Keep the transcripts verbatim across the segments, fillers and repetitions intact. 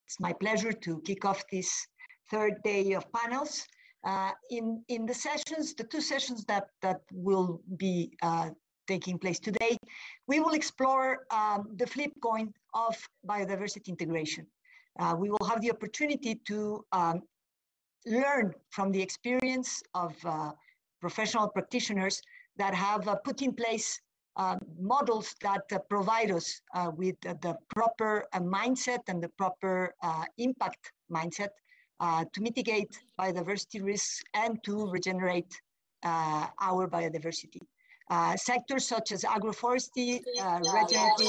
It's my pleasure to kick off this third day of panels. Uh, in, in the sessions, the two sessions that, that will be uh, taking place today, we will explore um, the flip coin of biodiversity integration. Uh, we will have the opportunity to um, learn from the experience of uh, professional practitioners that have uh, put in place uh, models that uh, provide us uh, with uh, the proper uh, mindset and the proper uh, impact mindset uh, to mitigate biodiversity risks and to regenerate uh, our biodiversity. Uh, sectors such as agroforestry, uh, regenerative,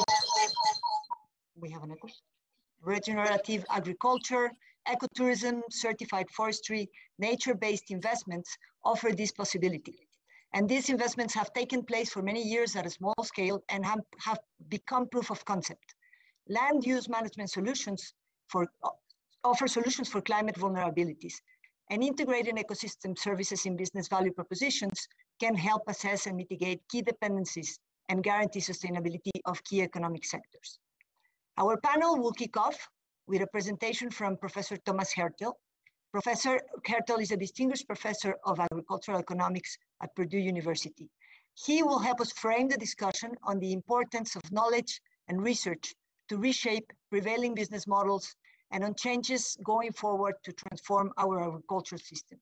we have an echo, regenerative agriculture, ecotourism, certified forestry, nature-based investments offer this possibility. And these investments have taken place for many years at a small scale and have, have become proof of concept. Land use management solutions for, uh, offer solutions for climate vulnerabilities, and integrated ecosystem services in business value propositions can help assess and mitigate key dependencies and guarantee sustainability of key economic sectors. Our panel will kick off with a presentation from Professor Thomas Hertel. Professor Hertel is a distinguished professor of agricultural economics at Purdue University. He will help us frame the discussion on the importance of knowledge and research to reshape prevailing business models and on changes going forward to transform our agricultural systems.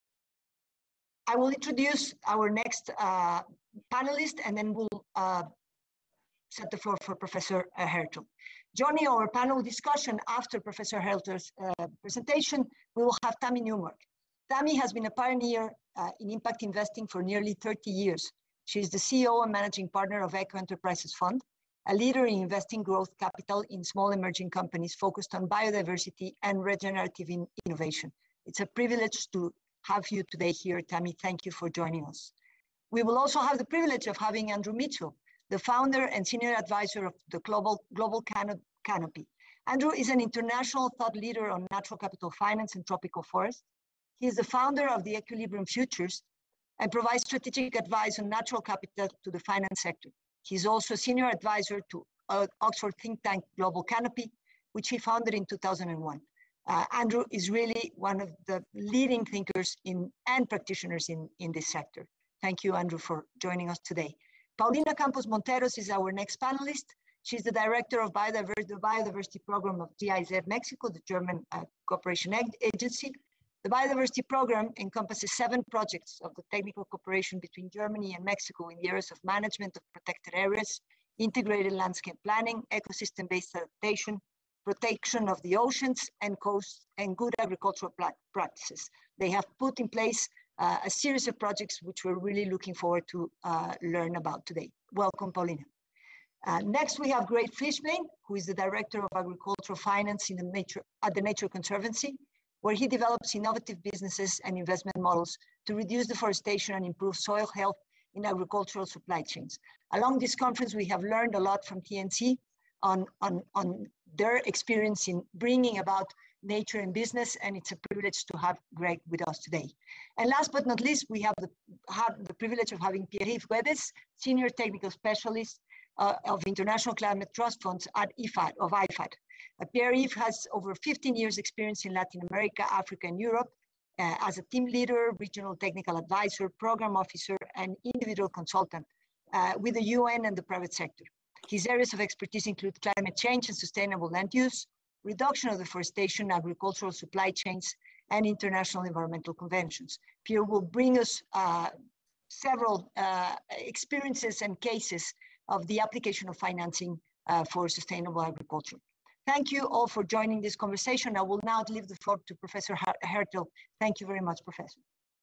I will introduce our next uh, panelist, and then we'll uh, set the floor for Professor uh, Hertel. Joining our panel discussion after Professor Hertel's uh, presentation, we will have Tammy Newmark. Tammy has been a pioneer uh, in impact investing for nearly thirty years. She is the C E O and managing partner of Eco Enterprises Fund, a leader in investing growth capital in small emerging companies focused on biodiversity and regenerative in innovation. It's a privilege to have you today here, Tammy. Thank you for joining us. We will also have the privilege of having Andrew Mitchell, the founder and senior advisor of the Global, Global Canopy. Andrew is an international thought leader on natural capital finance and tropical forests. He is the founder of the Equilibrium Futures and provides strategic advice on natural capital to the finance sector. He's also a senior advisor to uh, Oxford think tank Global Canopy, which he founded in two thousand one. Uh, Andrew is really one of the leading thinkers in, and practitioners in, in this sector. Thank you, Andrew, for joining us today. Paulina Campos Monteros is our next panelist. She's the director of biodiversity, the biodiversity program of G I Z Mexico, the German uh, cooperation agency. The biodiversity program encompasses seven projects of the technical cooperation between Germany and Mexico in the areas of management of protected areas, integrated landscape planning, ecosystem-based adaptation, protection of the oceans and coasts, and good agricultural practices. They have put in place uh, a series of projects which we're really looking forward to uh, learn about today. Welcome, Paulina. Uh, next, we have Greg Fishbane, who is the Director of Agricultural Finance in the nature, at the Nature Conservancy, where he develops innovative businesses and investment models to reduce deforestation and improve soil health in agricultural supply chains. Along this conference, we have learned a lot from T N C on, on, on their experience in bringing about nature and business, and it's a privilege to have Greg with us today. And last but not least, we have the, have the privilege of having Pierre-Yves Guedes, Senior Technical Specialist uh, of International Climate Trust Funds at I F A D, of I F A D. Uh, Pierre-Yves has over fifteen years experience in Latin America, Africa, and Europe uh, as a team leader, regional technical advisor, program officer, and individual consultant uh, with the U N and the private sector. His areas of expertise include climate change and sustainable land use, reduction of deforestation, agricultural supply chains, and international environmental conventions. Pierre will bring us uh, several uh, experiences and cases of the application of financing uh, for sustainable agriculture. Thank you all for joining this conversation. I will now leave the floor to Professor Hertel. Thank you very much, Professor.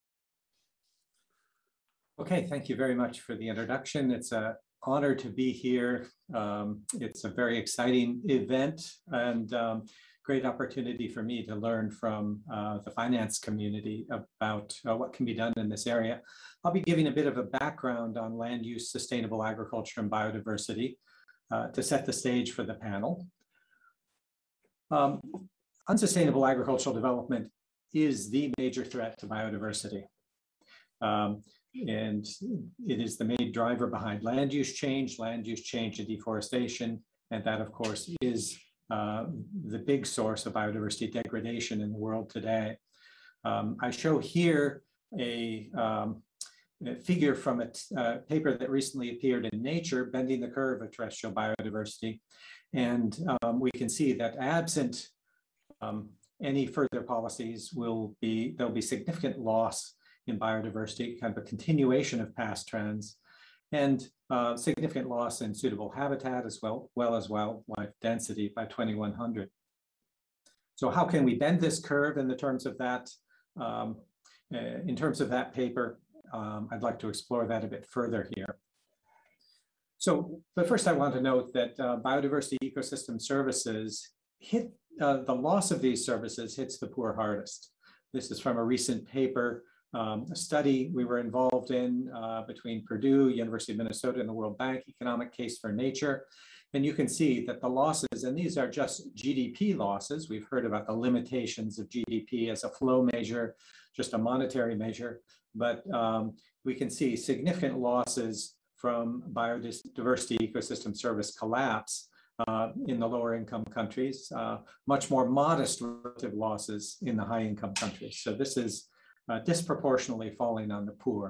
Okay, thank you very much for the introduction. It's an honor to be here. Um, it's a very exciting event and um, great opportunity for me to learn from uh, the finance community about uh, what can be done in this area. I'll be giving a bit of a background on land use, sustainable agriculture, and biodiversity uh, to set the stage for the panel. Um, unsustainable agricultural development is the major threat to biodiversity. Um, and it is the main driver behind land use change, land use change and deforestation. And that, of course, is uh, the big source of biodiversity degradation in the world today. Um, I show here a, um, a figure from a uh, paper that recently appeared in Nature, Bending the Curve of Terrestrial Biodiversity. And um, we can see that absent um, any further policies will be, there'll be significant loss in biodiversity, kind of a continuation of past trends, and uh, significant loss in suitable habitat as well, well as wildlife density by twenty-one hundred. So how can we bend this curve in the terms of that, um, uh, in terms of that paper? Um, I'd like to explore that a bit further here. So, but first I want to note that uh, biodiversity ecosystem services hit, uh, the loss of these services hits the poor hardest. This is from a recent paper, um, a study we were involved in uh, between Purdue, University of Minnesota, and the World Bank, Economic Case for Nature. And you can see that the losses, and these are just G D P losses. We've heard about the limitations of G D P as a flow measure, just a monetary measure, but um, we can see significant losses from biodiversity ecosystem service collapse uh, in the lower income countries, uh, much more modest relative losses in the high income countries. So this is uh, disproportionately falling on the poor.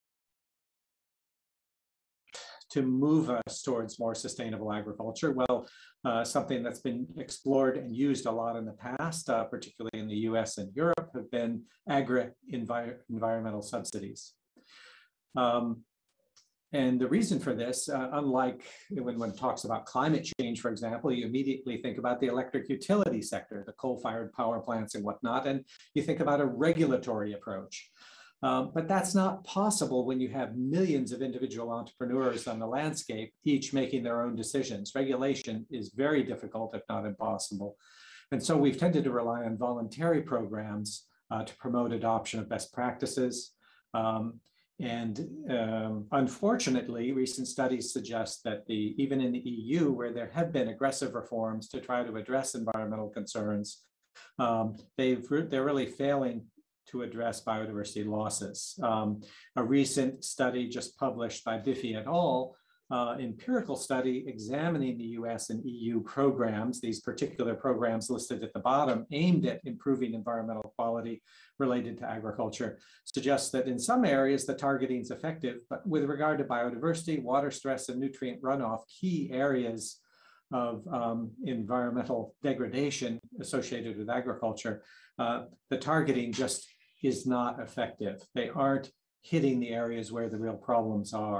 To move us towards more sustainable agriculture, well, uh, something that's been explored and used a lot in the past, uh, particularly in the U S and Europe, have been agri-environmental subsidies. Um, And the reason for this, uh, unlike when one talks about climate change, for example, you immediately think about the electric utility sector, the coal-fired power plants and whatnot, and you think about a regulatory approach. Um, but that's not possible when you have millions of individual entrepreneurs on the landscape, each making their own decisions. Regulation is very difficult, if not impossible. And so we've tended to rely on voluntary programs uh, to promote adoption of best practices. Um, And um, unfortunately, recent studies suggest that the, even in the E U, where there have been aggressive reforms to try to address environmental concerns, um, they've, they're really failing to address biodiversity losses. Um, a recent study just published by Biffy et al., uh, empirical study examining the U S and E U programs, these particular programs listed at the bottom, aimed at improving environmental quality related to agriculture, suggests that in some areas the targeting is effective, but with regard to biodiversity, water stress, and nutrient runoff, key areas of um, environmental degradation associated with agriculture, uh, the targeting just is not effective. They aren't hitting the areas where the real problems are.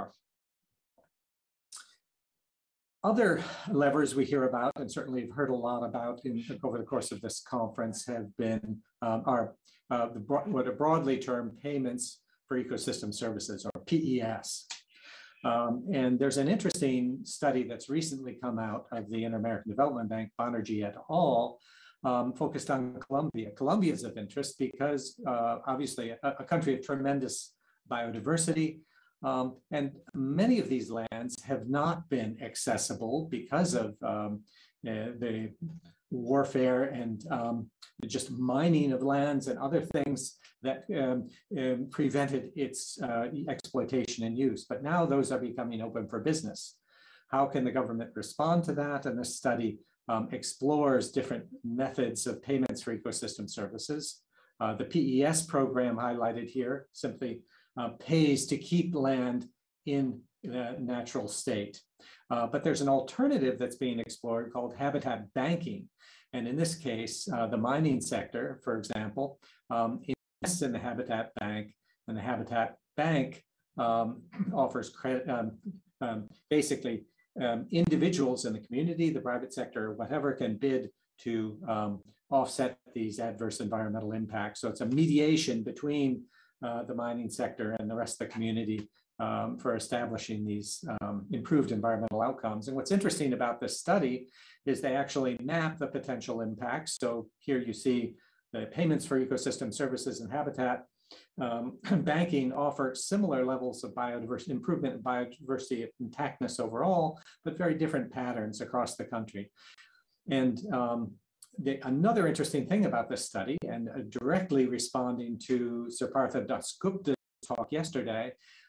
Other levers we hear about, and certainly have heard a lot about in, over the course of this conference, have been um, are uh, the, what are broadly termed payments for ecosystem services, or P E S. Um, and there's an interesting study that's recently come out of the Inter-American Development Bank, Banerjee et al., um, focused on Colombia. Colombia is of interest because uh, obviously a, a country of tremendous biodiversity, Um, and many of these lands have not been accessible because of um, uh, the warfare and um, just mining of lands and other things that um, um, prevented its uh, exploitation and use. But now those are becoming open for business. How can the government respond to that? And this study um, explores different methods of payments for ecosystem services. Uh, the P E S program highlighted here simply Uh, pays to keep land in the natural state. Uh, but there's an alternative that's being explored called habitat banking. And in this case, uh, the mining sector, for example, um, invests in the habitat bank, and the habitat bank um, offers credit, um, um, basically um, individuals in the community, the private sector, whatever, can bid to um, offset these adverse environmental impacts. So it's a mediation between Uh, the mining sector and the rest of the community um, for establishing these um, improved environmental outcomes. And what's interesting about this study is they actually map the potential impacts. So here you see the payments for ecosystem services and habitat um, banking offer similar levels of biodiversity improvement and biodiversity intactness overall, but very different patterns across the country. And um, The, another interesting thing about this study, and uh, directly responding to Sir Partha Dasgupta's talk yesterday,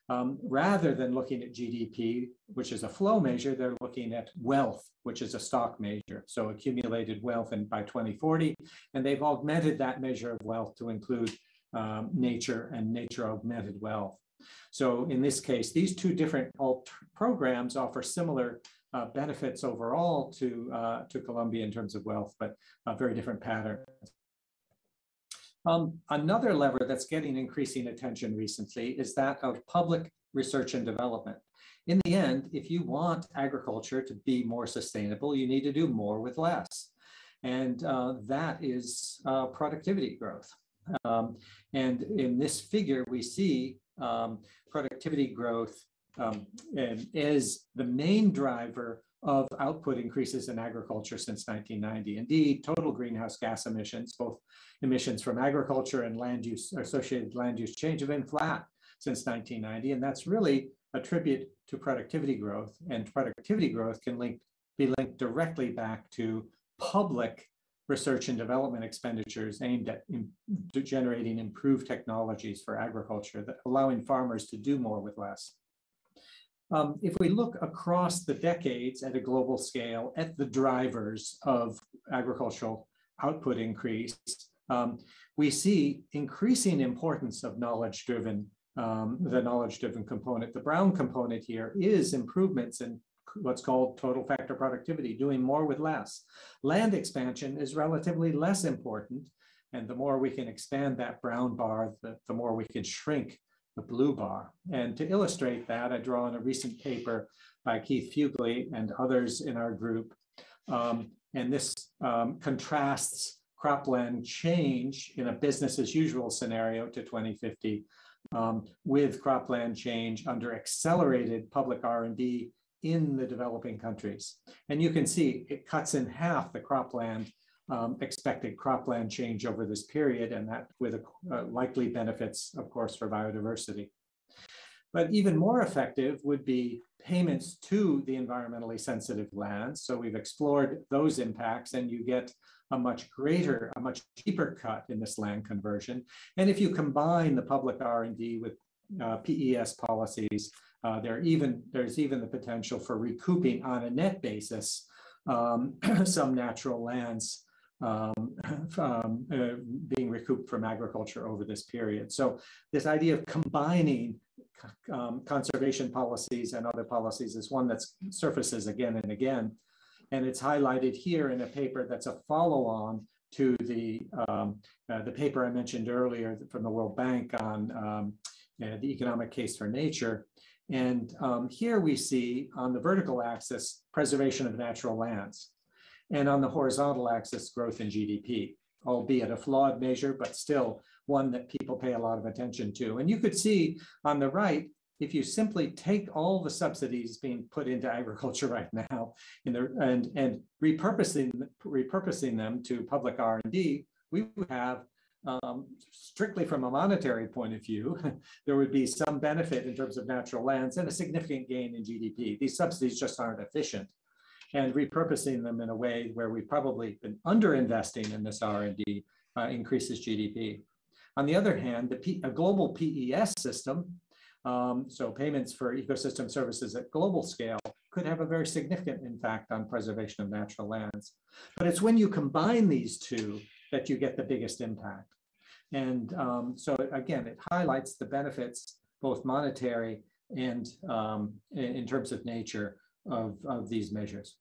Um, rather than looking at G D P, which is a flow measure, they're looking at wealth, which is a stock measure, so accumulated wealth and by twenty forty, and they've augmented that measure of wealth to include um, nature and nature augmented wealth. So in this case, these two different programs offer similar uh, benefits overall to, uh, to Colombia in terms of wealth, but uh, very different patterns. Um, another lever that's getting increasing attention recently is that of public research and development. In the end, if you want agriculture to be more sustainable, you need to do more with less. And uh, that is uh, productivity growth. Um, and in this figure, we see um, productivity growth um, as the main driver of output increases in agriculture since nineteen ninety. Indeed, total greenhouse gas emissions, both emissions from agriculture and land use, associated land use change, have been flat since nineteen ninety, and that's really a tribute to productivity growth. And productivity growth can link, be linked directly back to public research and development expenditures aimed at in, generating improved technologies for agriculture, that allowing farmers to do more with less. Um, if we look across the decades at a global scale at the drivers of agricultural output increase, um, we see increasing importance of knowledge-driven, um, the knowledge-driven component. The brown component here is improvements in what's called total factor productivity, doing more with less. Land expansion is relatively less important, and the more we can expand that brown bar, the, the more we can shrink the blue bar. And to illustrate that, I draw on a recent paper by Keith Fugley and others in our group. Um, and this um, contrasts cropland change in a business as usual scenario to twenty fifty um, with cropland change under accelerated public R and D in the developing countries. And you can see it cuts in half the cropland Um, expected cropland change over this period, and that with a, uh, likely benefits, of course, for biodiversity. But even more effective would be payments to the environmentally sensitive lands. So we've explored those impacts, and you get a much greater, a much cheaper cut in this land conversion. And if you combine the public R and D with uh, P E S policies, uh, there even, there's even the potential for recouping on a net basis um, some natural lands Um, um, uh, being recouped from agriculture over this period. So this idea of combining um, conservation policies and other policies is one that surfaces again and again. And it's highlighted here in a paper that's a follow-on to the, um, uh, the paper I mentioned earlier from the World Bank on um, uh, the economic case for nature. And um, here we see on the vertical axis, preservation of natural lands. And on the horizontal axis, growth in G D P, albeit a flawed measure, but still one that people pay a lot of attention to. And you could see on the right, if you simply take all the subsidies being put into agriculture right now in the, and, and repurposing, repurposing them to public R and D, we would have, um, strictly from a monetary point of view, there would be some benefit in terms of natural lands and a significant gain in G D P. These subsidies just aren't efficient. And repurposing them in a way where we've probably been underinvesting in this R and D uh, increases G D P. On the other hand, the P a global P E S system, um, so payments for ecosystem services at global scale, could have a very significant impact on preservation of natural lands. But it's when you combine these two that you get the biggest impact. And um, so again, it highlights the benefits, both monetary and um, in, in terms of nature, Of, of these measures.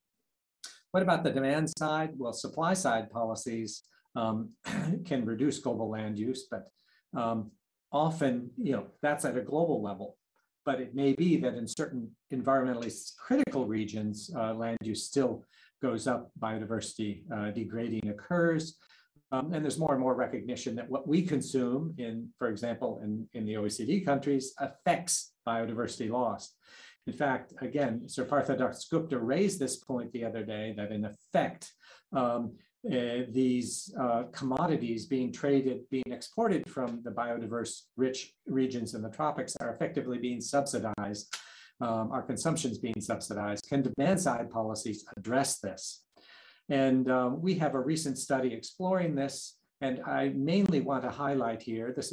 What about the demand side? Well, supply side policies um, can reduce global land use, but um, often, you know, that's at a global level. But it may be that in certain environmentally critical regions, uh, land use still goes up, biodiversity uh, degrading occurs. Um, and there's more and more recognition that what we consume in, for example, in, in the O E C D countries affects biodiversity loss. In fact, again, Sir Partha Dasgupta raised this point the other day that in effect, um, uh, these uh, commodities being traded, being exported from the biodiverse rich regions in the tropics are effectively being subsidized. Um, our consumption is being subsidized. Can demand side policies address this? And um, we have a recent study exploring this, and I mainly want to highlight here, this is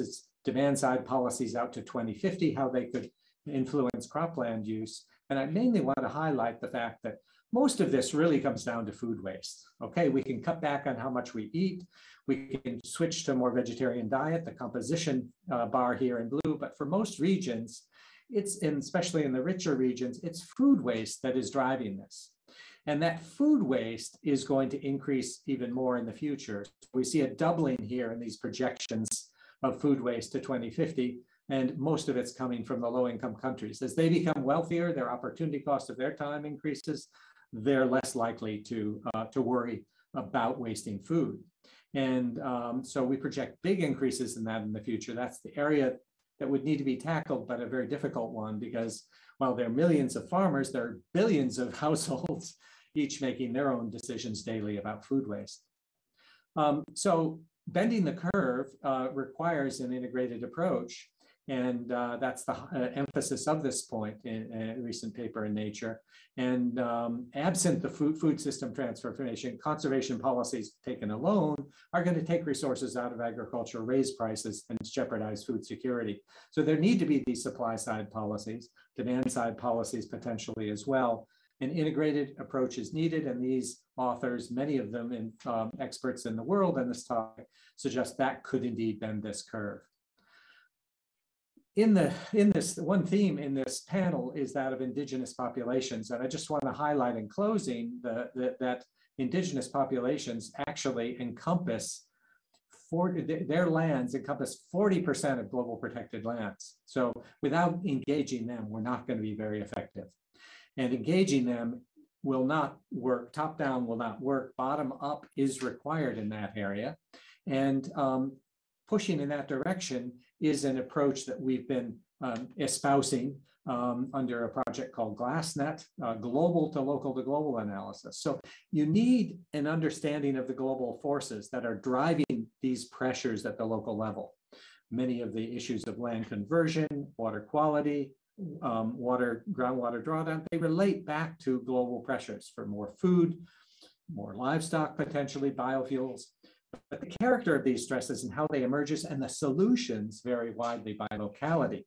demand side policies out to twenty fifty, how they could influence cropland use. And I mainly want to highlight the fact that most of this really comes down to food waste. Okay, we can cut back on how much we eat. We can switch to a more vegetarian diet, the composition uh, bar here in blue. But for most regions, it's in, especially in the richer regions, it's food waste that is driving this. And that food waste is going to increase even more in the future. We see a doubling here in these projections of food waste to twenty fifty. And most of it's coming from the low-income countries. As they become wealthier, their opportunity cost of their time increases. They're less likely to, uh, to worry about wasting food. And um, so we project big increases in that in the future. That's the area that would need to be tackled, but a very difficult one, because while there are millions of farmers, there are billions of households, each making their own decisions daily about food waste. Um, so bending the curve uh, requires an integrated approach. And uh, that's the uh, emphasis of this point in a recent paper in Nature. And um, absent the food, food system transformation, conservation policies taken alone are going to take resources out of agriculture, raise prices, and jeopardize food security. So there need to be these supply side policies, demand side policies potentially as well. An integrated approach is needed, and these authors, many of them in, um, experts in the world on this topic, suggest that could indeed bend this curve. In, the, in this, one theme in this panel is that of indigenous populations. And I just want to highlight in closing the, the, that indigenous populations actually encompass, forty, their lands encompass forty percent of global protected lands. So without engaging them, we're not going to be very effective. And engaging them will not work, top down will not work, bottom up is required in that area. And um, pushing in that direction is an approach that we've been um, espousing um, under a project called GlassNet, uh, global to local to global analysis. So you need an understanding of the global forces that are driving these pressures at the local level. Many of the issues of land conversion, water quality, um, water, groundwater drawdown, they relate back to global pressures for more food, more livestock, potentially biofuels. But the character of these stresses and how they emerge and the solutions vary widely by locality,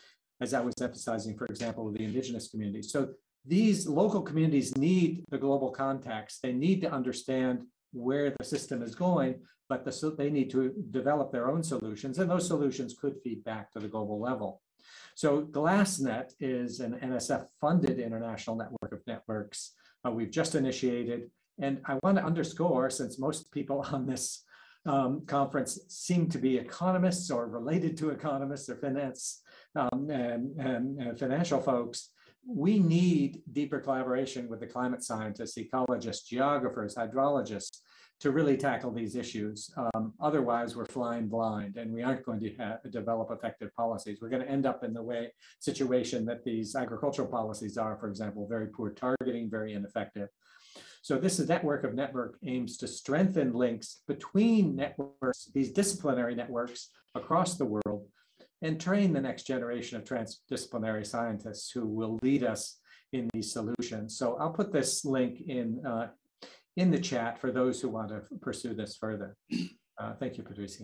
as I was emphasizing, for example, with the indigenous communities. So these local communities need the global context. They need to understand where the system is going, but the, so they need to develop their own solutions, and those solutions could feed back to the global level. So GlassNet is an N S F-funded international network of networks uh, we've just initiated. And I want to underscore, since most people on this um, conference seem to be economists or related to economists or finance um, and, and, and financial folks, we need deeper collaboration with the climate scientists, ecologists, geographers, hydrologists to really tackle these issues. Um, otherwise, we're flying blind and we aren't going to have, develop effective policies. We're going to end up in the way situation that these agricultural policies are, for example, very poor targeting, very ineffective. So this network of network aims to strengthen links between networks, these disciplinary networks across the world, and train the next generation of transdisciplinary scientists who will lead us in these solutions. So I'll put this link in, uh, in the chat for those who want to pursue this further. Uh, thank you, Patricia.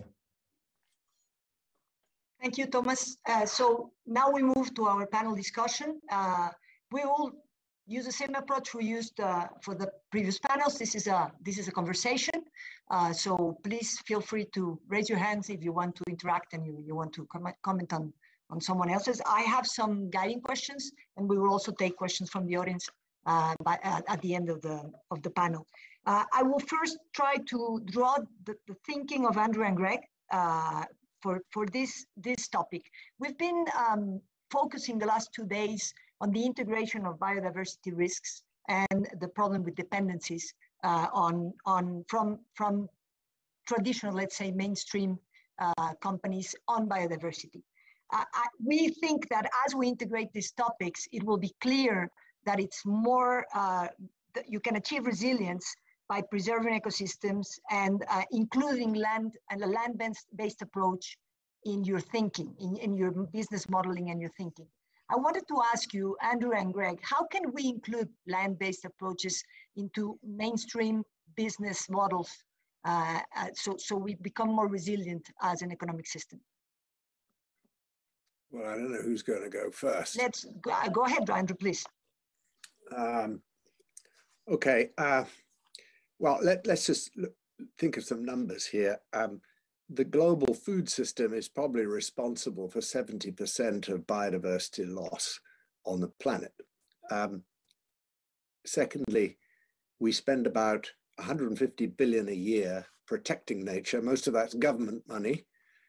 Thank you, Thomas. Uh, so now we move to our panel discussion. Uh, we will use the same approach we used uh, for the previous panels. This is a this is a conversation. Uh, so please feel free to raise your hands if you want to interact and you, you want to comment, comment on, on someone else's. I have some guiding questions, and we will also take questions from the audience uh, by, uh, at the end of the, of the panel. Uh, I will first try to draw the, the thinking of Andrew and Greg uh, for, for this, this topic. We've been um, focusing the last two days on the integration of biodiversity risks and the problem with dependencies uh, on, on from, from traditional, let's say, mainstream uh, companies on biodiversity. Uh, I, we think that as we integrate these topics, it will be clear that it's more, uh, that you can achieve resilience by preserving ecosystems and uh, including land and a land-based approach in your thinking, in, in your business modeling and your thinking. I wanted to ask you, Andrew and Greg, how can we include land-based approaches into mainstream business models uh, uh, so, so we become more resilient as an economic system? Well, I don't know who's going to go first. Let's go, go ahead, Andrew, please. Um, okay. Uh, well, let, let's just look, think of some numbers here. Um, the global food system is probably responsible for seventy percent of biodiversity loss on the planet. Um, secondly, we spend about one hundred fifty billion a year protecting nature. Most of that's government money.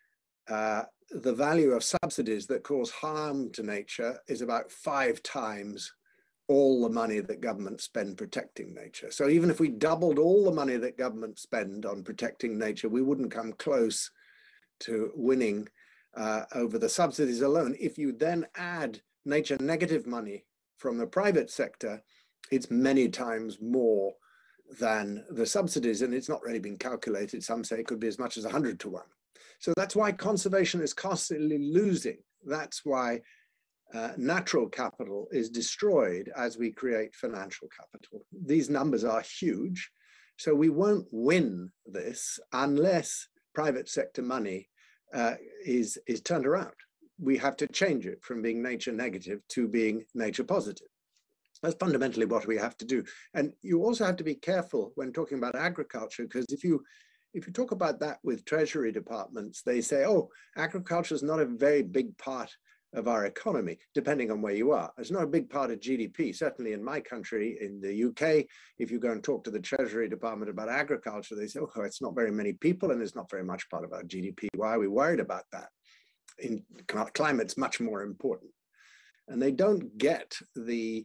Uh, the value of subsidies that cause harm to nature is about five times all the money that governments spend protecting nature. So even if we doubled all the money that governments spend on protecting nature, we wouldn't come close to winning uh, over the subsidies alone. If you then add nature negative money from the private sector, it's many times more than the subsidies, and it's not really been calculated. Some say it could be as much as one hundred to one. So that's why conservation is constantly losing. That's why uh, natural capital is destroyed as we create financial capital. These numbers are huge. So we won't win this unless private sector money uh, is, is turned around. We have to change it from being nature negative to being nature positive. That's fundamentally what we have to do. And you also have to be careful when talking about agriculture, because if you if you talk about that with treasury departments, they say, oh, agriculture is not a very big part of our economy, depending on where you are. It's not a big part of G D P. Certainly in my country, in the U K, if you go and talk to the treasury department about agriculture, they say, oh, it's not very many people and it's not very much part of our G D P. Why are we worried about that? In climate's much more important. And they don't get the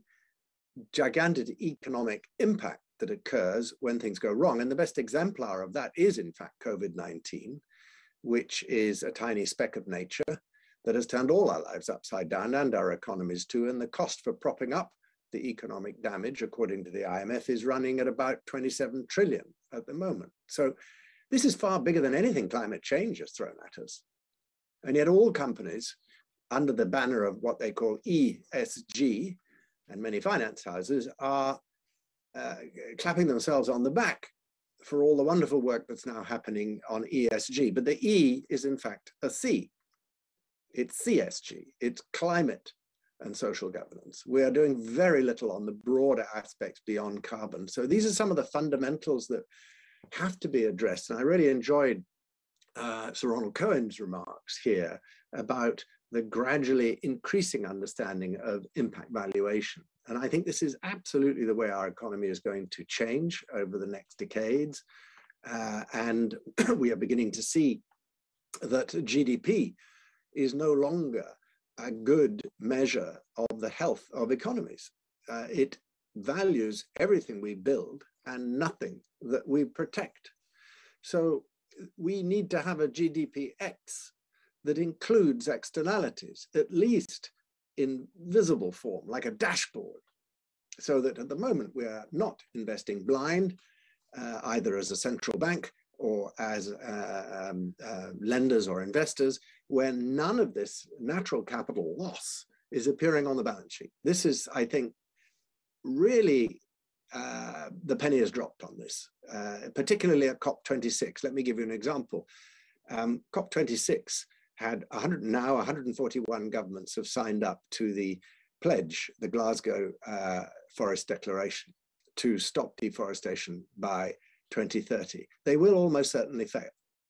gigantic economic impact that occurs when things go wrong. And the best exemplar of that is, in fact, COVID nineteen, which is a tiny speck of nature that has turned all our lives upside down and our economies too. And the cost for propping up the economic damage, according to the I M F, is running at about twenty-seven trillion at the moment. So this is far bigger than anything climate change has thrown at us. And yet all companies, under the banner of what they call E S G, and many finance houses are uh, clapping themselves on the back for all the wonderful work that's now happening on E S G. But the E is in fact a C. It's C S G. It's climate and social governance. We are doing very little on the broader aspects beyond carbon. So these are some of the fundamentals that have to be addressed. And I really enjoyed uh, Sir Ronald Cohen's remarks here about the gradually increasing understanding of impact valuation. And I think this is absolutely the way our economy is going to change over the next decades. Uh, and we are beginning to see that G D P is no longer a good measure of the health of economies. Uh, it values everything we build and nothing that we protect. So we need to have a G D P X that includes externalities, at least in visible form, like a dashboard, so that at the moment we are not investing blind, uh, either as a central bank or as uh, um, uh, lenders or investors, when none of this natural capital loss is appearing on the balance sheet. This is, I think, really uh, the penny has dropped on this, uh, particularly at COP twenty-six. Let me give you an example. Um, COP twenty-six had one hundred, now one hundred forty-one governments have signed up to the pledge, the Glasgow uh, Forest Declaration, to stop deforestation by twenty thirty. They will almost certainly fail,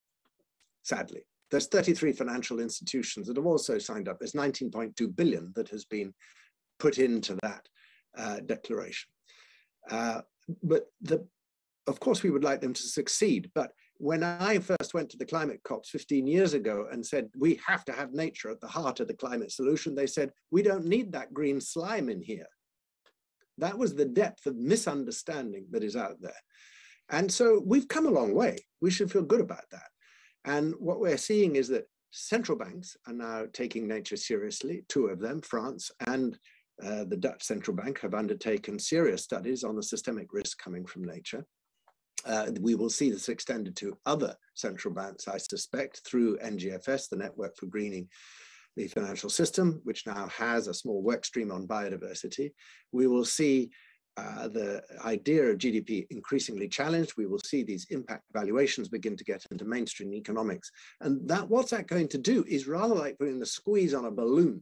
sadly. There's thirty-three financial institutions that have also signed up. There's nineteen point two billion that has been put into that uh, declaration. Uh, but the, of course, we would like them to succeed. But when I first went to the climate COPs fifteen years ago and said, we have to have nature at the heart of the climate solution, they said, we don't need that green slime in here. That was the depth of misunderstanding that is out there. And so we've come a long way. We should feel good about that. And what we're seeing is that central banks are now taking nature seriously. Two of them, France and uh, the Dutch central bank, have undertaken serious studies on the systemic risk coming from nature. Uh, we will see this extended to other central banks, I suspect, through N G F S, the Network for Greening the Financial System, which now has a small work stream on biodiversity. We will see uh, the idea of G D P increasingly challenged. We will see these impact valuations begin to get into mainstream economics. And that what's that going to do is rather like putting the squeeze on a balloon.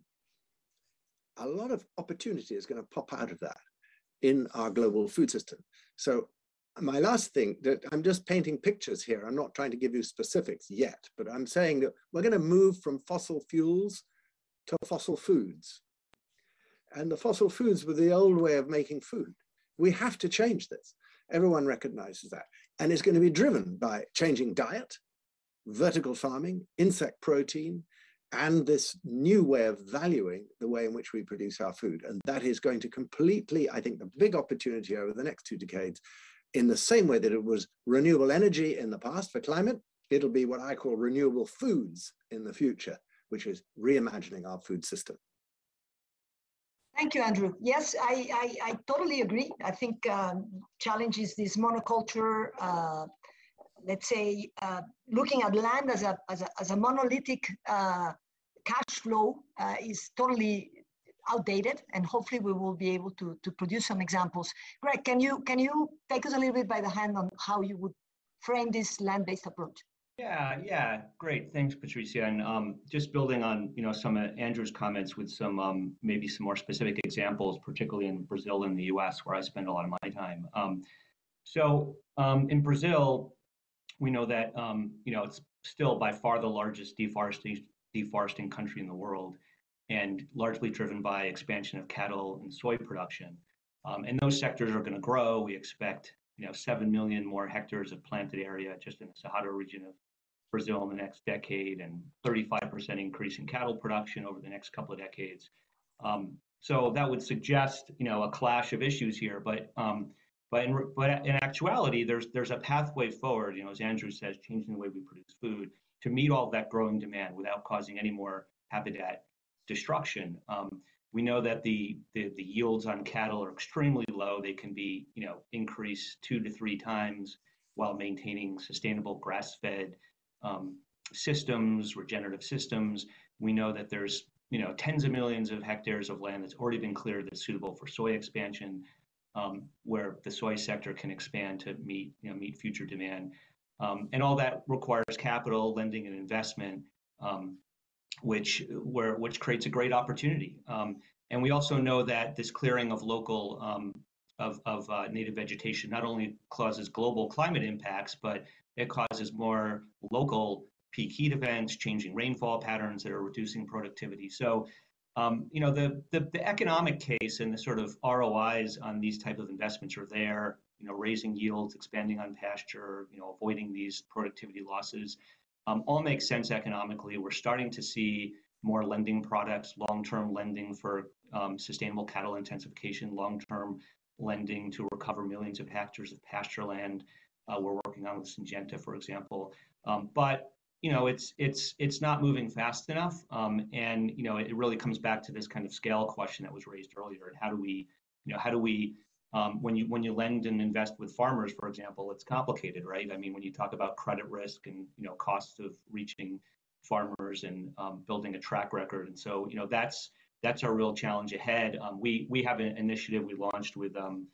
A lot of opportunity is going to pop out of that in our global food system. So my last thing, that I'm just painting pictures here. I'm not trying to give you specifics yet, but I'm saying that we're going to move from fossil fuels to fossil foods. And the fossil foods were the old way of making food. We have to change this. Everyone recognizes that. And it's going to be driven by changing diet, vertical farming, insect protein, and this new way of valuing the way in which we produce our food. And that is going to completely, I think, the big opportunity over the next two decades, in the same way that it was renewable energy in the past for climate, it'll be what I call renewable foods in the future, which is reimagining our food system. Thank you, Andrew. Yes, I, I, I totally agree. I think um, challenge is this monoculture, uh, let's say, uh, looking at land as a, as a, as a monolithic uh, cash flow uh, is totally outdated, and hopefully we will be able to, to produce some examples. Greg, can you, can you take us a little bit by the hand on how you would frame this land-based approach? Yeah, yeah, great. Thanks, Patricia. And um, just building on, you know, some of Andrew's comments with some um, maybe some more specific examples, particularly in Brazil and the U S, where I spend a lot of my time. Um, so um, in Brazil, we know that, um, you know, it's still by far the largest deforesting, deforesting country in the world, and largely driven by expansion of cattle and soy production. Um, and those sectors are going to grow. We expect, you know, seven million more hectares of planted area just in the Cerrado region of Brazil in the next decade, and thirty-five percent increase in cattle production over the next couple of decades. Um, so that would suggest, you know, a clash of issues here, but um, but in but in actuality, there's there's a pathway forward, you know, as Andrew says, changing the way we produce food to meet all that growing demand without causing any more habitat destruction. Um, we know that the, the the yields on cattle are extremely low. They can be, you know, increased two to three times while maintaining sustainable grass-fed um, systems, regenerative systems. We know that there's, you know, tens of millions of hectares of land that's already been cleared that's suitable for soy expansion, um, where the soy sector can expand to meet, you know, meet future demand. Um, and all that requires capital, lending, and investment, um, which where which creates a great opportunity. Um, and we also know that this clearing of local um, of, of uh, native vegetation not only causes global climate impacts, but it causes more local peak heat events, changing rainfall patterns that are reducing productivity. So, um, you know, the, the the economic case and the sort of R O Is on these type of investments are there. You know, raising yields, expanding on pasture, you know, avoiding these productivity losses, um, all makes sense economically. We're starting to see more lending products, long-term lending for um, sustainable cattle intensification, long-term lending to recover millions of hectares of pasture land. Uh, we're working on with Syngenta, for example. Um, but you know, it's it's it's not moving fast enough, um, and you know, it, it really comes back to this kind of scale question that was raised earlier. And how do we, you know, how do we Um, when you when you lend and invest with farmers, for example, it's complicated, right? I mean, when you talk about credit risk and, you know, costs of reaching farmers and um, building a track record, and so, you know, that's that's our real challenge ahead. Um, we we have an initiative we launched with um,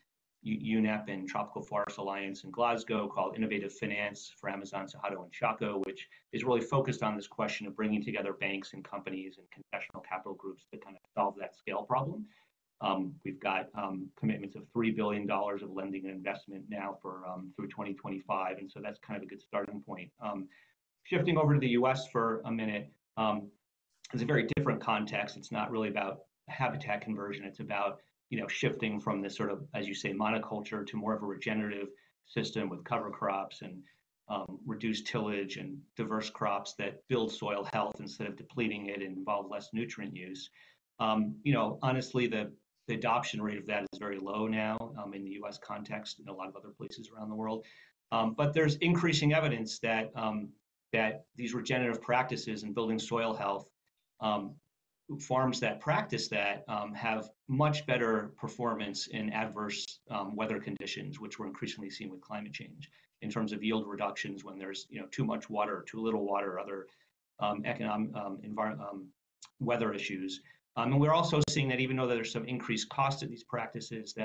U N E P and Tropical Forest Alliance in Glasgow called Innovative Finance for Amazon, Cerrado, and Chaco, which is really focused on this question of bringing together banks and companies and concessional capital groups to kind of solve that scale problem. Um, we've got um, commitments of three billion dollars of lending and investment now for um, through twenty twenty-five. And so that's kind of a good starting point. Um, shifting over to the U S for a minute, um, it's a very different context. It's not really about habitat conversion. It's about, you know, shifting from this sort of, as you say, monoculture to more of a regenerative system with cover crops and um, reduced tillage and diverse crops that build soil health instead of depleting it and involve less nutrient use. Um, you know, honestly, the The adoption rate of that is very low now um, in the U S context and a lot of other places around the world. Um, but there's increasing evidence that um, that these regenerative practices in building soil health, um, farms that practice that um, have much better performance in adverse um, weather conditions, which we're increasingly seeing with climate change, in terms of yield reductions when there's, you know, too much water, too little water, other um, economic um, environment um, weather issues. Um, and we're also seeing that even though there's some increased cost of these practices, that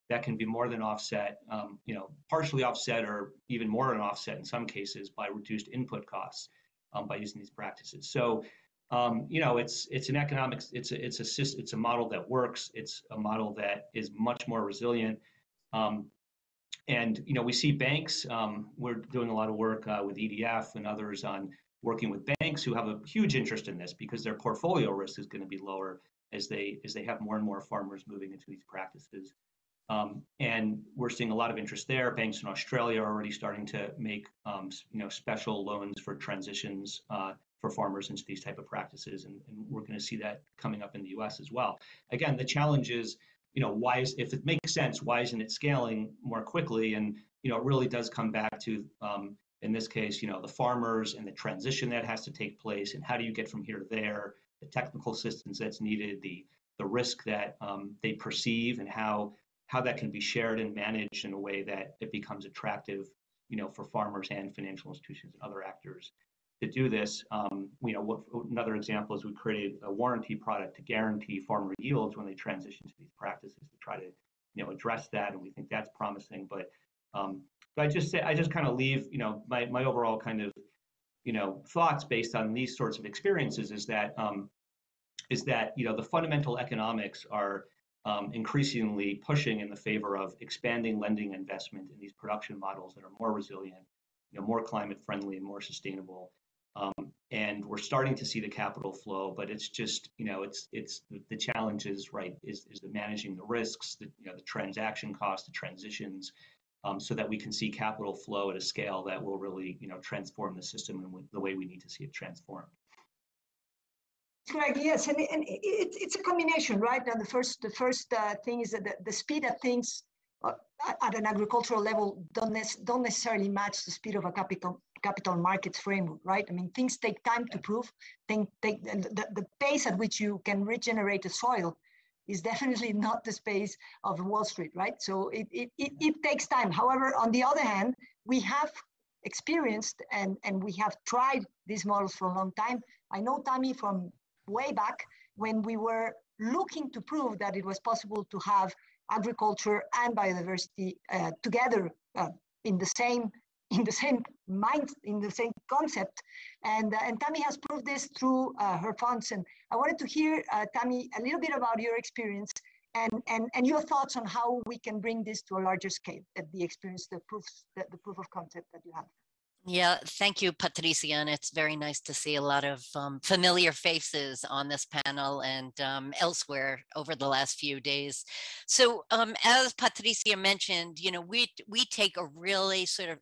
that can be more than offset, um, you know, partially offset or even more than offset in some cases by reduced input costs um, by using these practices. So, um, you know, it's it's an economics, it's a it's a it's a model that works. It's a model that is much more resilient. Um, and you know, we see banks. Um, we're doing a lot of work uh, with E D F and others on working with banks who have a huge interest in this because their portfolio risk is going to be lower as they as they have more and more farmers moving into these practices. Um, and we're seeing a lot of interest there. Banks in Australia are already starting to make um, you know, special loans for transitions uh, for farmers into these type of practices, and, and we're going to see that coming up in the U S as well. Again, the challenge is, you know, why is, if it makes sense, why isn't it scaling more quickly? And you know, it really does come back to, um, in this case, you know, the farmers and the transition that has to take place, and how do you get from here to there, the technical assistance that's needed, the the risk that um, they perceive, and how how that can be shared and managed in a way that it becomes attractive, you know, for farmers and financial institutions and other actors to do this. Um, you know, what, another example is we created a warranty product to guarantee farmer yields when they transition to these practices to try to, you know, address that, and we think that's promising. But, um, but I just say I just kind of leave, you know, my my overall kind of, you know, thoughts based on these sorts of experiences is that um, is that you know the fundamental economics are Um, increasingly pushing in the favor of expanding lending investment in these production models that are more resilient, you know, more climate friendly and more sustainable. Um, and we're starting to see the capital flow, but it's just, you know, it's it's the, the challenge is right is is the managing the risks, the you know the transaction costs, the transitions, um, so that we can see capital flow at a scale that will really, you know, transform the system in the way we need to see it transformed. Correct. Yes, and, and it, it's a combination, right? Now, the first the first uh, thing is that the, the speed at things uh, at an agricultural level don't ne- don't necessarily match the speed of a capital capital markets framework, right? I mean, things take time to prove. Think take the, the pace at which you can regenerate the soil is definitely not the space of Wall Street, right? So it it, it, it takes time. However, on the other hand, we have experienced and and we have tried these models for a long time. I know Tammy from way back when we were looking to prove that it was possible to have agriculture and biodiversity uh, together uh, in the same in the same mind, in the same concept. And, uh, and Tammy has proved this through uh, her funds. And I wanted to hear, uh, Tammy, a little bit about your experience and, and, and your thoughts on how we can bring this to a larger scale, that the experience, the proofs, the, the proof of concept that you have. Yeah, thank you, Patricia. And it's very nice to see a lot of um, familiar faces on this panel and um, elsewhere over the last few days. So um, as Patricia mentioned, you know, we, we take a really sort of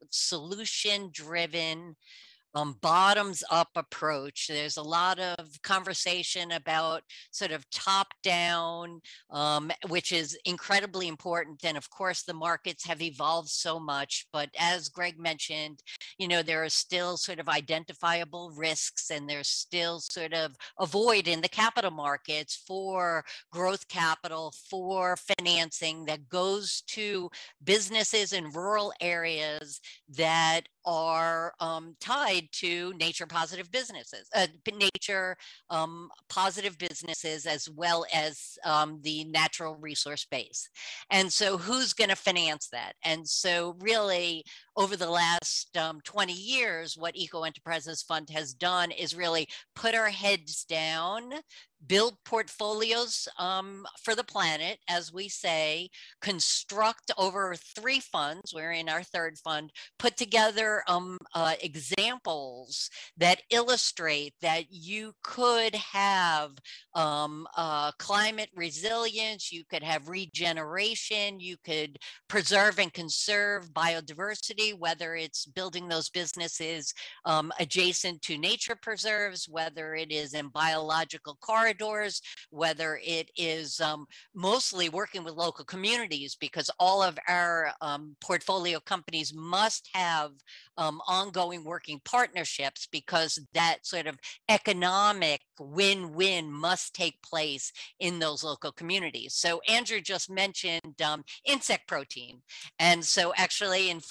solution-driven Um, bottoms up approach. There's a lot of conversation about sort of top down, um, which is incredibly important. And of course, the markets have evolved so much. But as Greg mentioned, you know, there are still sort of identifiable risks, and there's still sort of a void in the capital markets for growth capital, for financing that goes to businesses in rural areas that are um, tied to nature positive businesses, uh, nature um, positive businesses, as well as um, the natural resource base. And so who's going to finance that? And so really over the last um, twenty years, what Eco Enterprises Fund has done is really put our heads down, build portfolios um, for the planet, as we say, construct over three funds, we're in our third fund, put together um, uh, examples that illustrate that you could have um, uh, climate resilience, you could have regeneration, you could preserve and conserve biodiversity, whether it's building those businesses um, adjacent to nature preserves, whether it is in biological corridors, whether it is um, mostly working with local communities, because all of our um, portfolio companies must have um, ongoing working partnerships, because that sort of economic win-win must take place in those local communities. So Andrew just mentioned um, insect protein. And so actually in Fund three,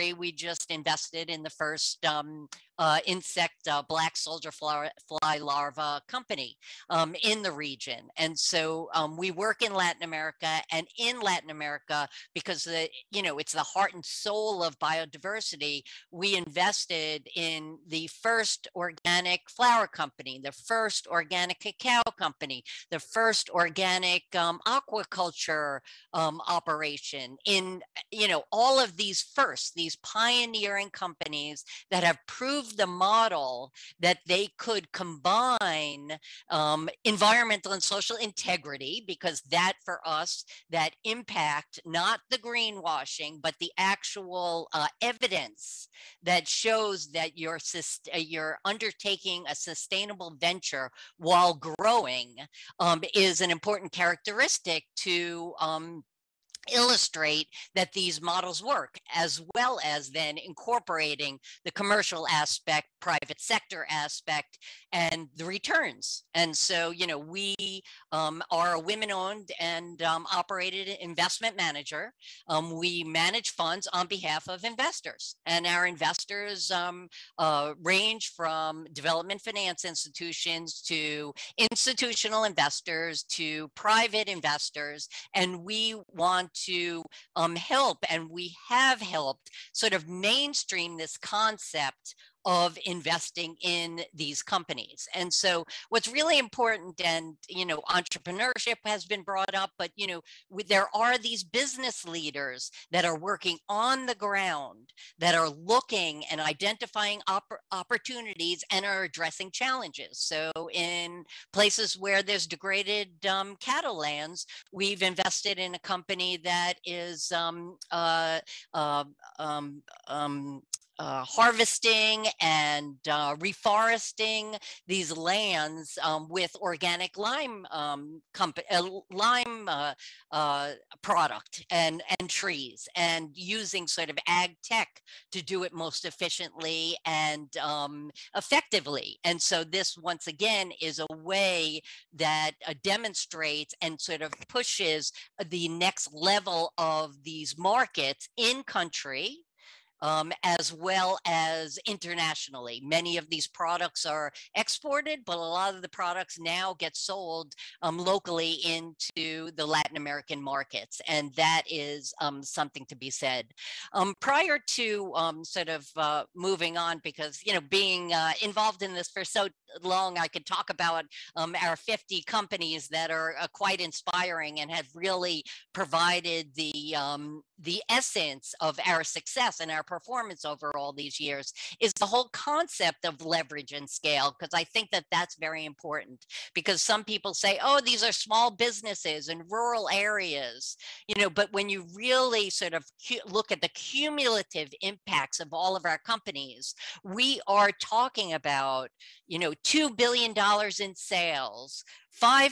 country, we just invested in the first um, uh, insect uh, black soldier fly, fly larva company um, in the region. And so um, we work in Latin America, and in Latin America, because the, you know, it's the heart and soul of biodiversity, we invested in the first organic flower company, the first organic cacao company, the first organic um, aquaculture um, operation, in, you know, all of these first, these pioneering companies that have proved the model that they could combine um, environmental and social integrity, because that for us, that impact, not the greenwashing, but the actual uh, evidence that shows that you're, you're undertaking a sustainable venture while growing um, is an important characteristic to um, illustrate that these models work, as well as then incorporating the commercial aspect, private sector aspect, and the returns. And so, you know, we um, are a women-owned and um, operated investment manager. Um, we manage funds on behalf of investors, and our investors um, uh, range from development finance institutions to institutional investors to private investors, and we want to um, help, and we have helped sort of mainstream this concept of investing in these companies. And so what's really important, and, you know, entrepreneurship has been brought up, but, you know, there are these business leaders that are working on the ground, that are looking and identifying opp- opportunities and are addressing challenges. So in places where there's degraded um, cattle lands, we've invested in a company that is um, uh, uh, um, um, Uh, harvesting and uh, reforesting these lands um, with organic lime um, uh, lime uh, uh, product and, and trees, and using sort of ag tech to do it most efficiently and um, effectively. And so this, once again, is a way that uh, demonstrates and sort of pushes the next level of these markets in country, Um, as well as internationally. Many of these products are exported, but a lot of the products now get sold um, locally into the Latin American markets, and that is um, something to be said. Um, prior to um, sort of uh, moving on, because, you know, being uh, involved in this for so long, I could talk about um, our fifty companies that are uh, quite inspiring and have really provided the um, the essence of our success and our performance over all these years, is the whole concept of leverage and scale. Because I think that that's very important, because some people say, oh, these are small businesses in rural areas, you know, but when you really sort of look at the cumulative impacts of all of our companies, we are talking about, you know, two billion dollars in sales, five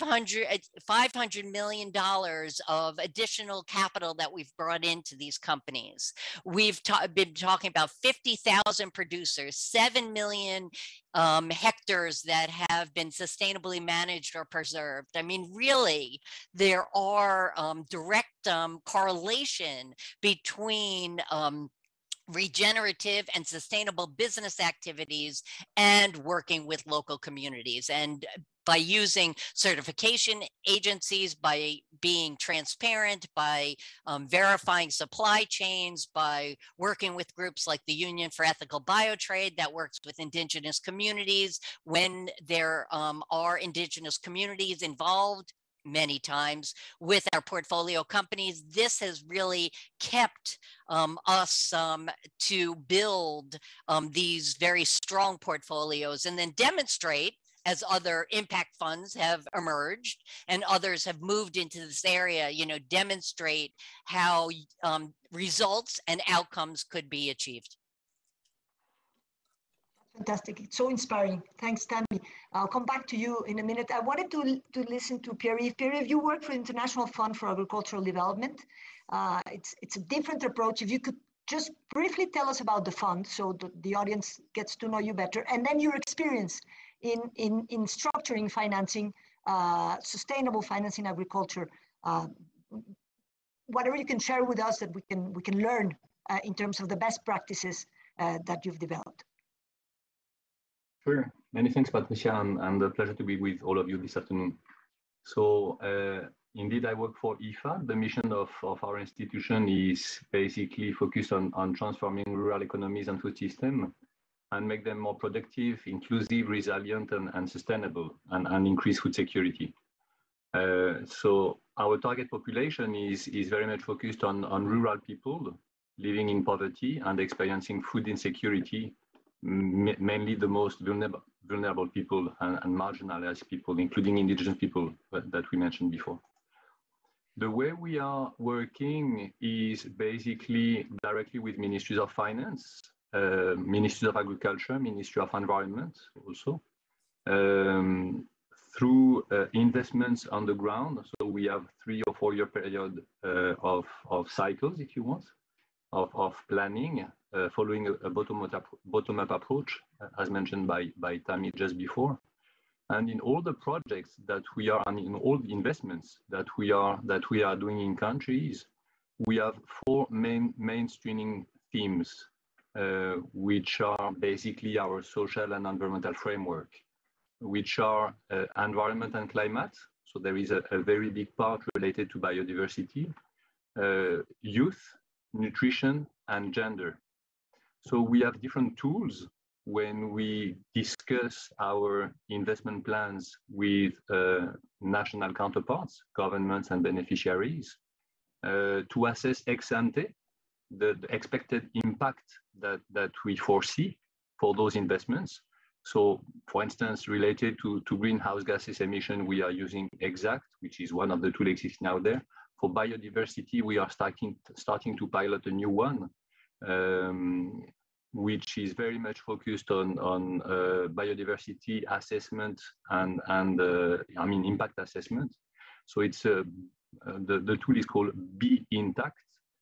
hundred million dollars of additional capital that we've brought into these companies. We've ta- been talking about fifty thousand producers, seven million um, hectares that have been sustainably managed or preserved. I mean, really, there are um, direct um, correlation between um, regenerative and sustainable business activities and working with local communities. And by using certification agencies, by being transparent, by um, verifying supply chains, by working with groups like the Union for Ethical Biotrade that works with indigenous communities, when there um, are indigenous communities involved, many times with our portfolio companies, this has really kept um, us um, to build um, these very strong portfolios, and then demonstrate, as other impact funds have emerged and others have moved into this area, you know, demonstrate how um, results and outcomes could be achieved. Fantastic. It's so inspiring. Thanks, Tammy. I'll come back to you in a minute. I wanted to, to listen to Pierre-Yves. Pierre-Yves, you work for International Fund for Agricultural Development. Uh, it's, it's a different approach. If you could just briefly tell us about the fund so the, the audience gets to know you better, and then your experience in, in, in structuring financing, uh, sustainable finance in agriculture. Uh, whatever you can share with us that we can, we can learn uh, in terms of the best practices uh, that you've developed. Sure. Many thanks, Patricia, and, and a pleasure to be with all of you this afternoon. So uh, indeed, I work for I F A D. The mission of, of our institution is basically focused on, on transforming rural economies and food systems and make them more productive, inclusive, resilient, and, and sustainable, and, and increase food security. Uh, so our target population is, is very much focused on, on rural people living in poverty and experiencing food insecurity, mainly the most vulnerable, vulnerable people and, and marginalized people, including indigenous people that, that we mentioned before. The way we are working is basically directly with ministries of finance, uh, ministries of agriculture, ministry of environment also, um, through uh, investments on the ground. So we have three or four year period uh, of, of cycles, if you want, of, of planning, uh, following a, a bottom-up bottom-up approach, uh, as mentioned by, by Tammy just before. And in all the projects that we are, and in all the investments that we are that we are doing in countries, we have four main mainstreaming themes, uh, which are basically our social and environmental framework, which are uh, environment and climate. So there is a, a very big part related to biodiversity, uh, youth, nutrition, and gender. So we have different tools when we discuss our investment plans with uh, national counterparts, governments and beneficiaries, uh, to assess ex ante the, the expected impact that, that we foresee for those investments. So for instance, related to, to greenhouse gases emission, we are using Exact, which is one of the tools existing out there. For biodiversity, we are starting, starting to pilot a new one, um, which is very much focused on, on uh, biodiversity assessment and, and uh, I mean, impact assessment. So it's uh, uh, the, the tool is called Be Intact,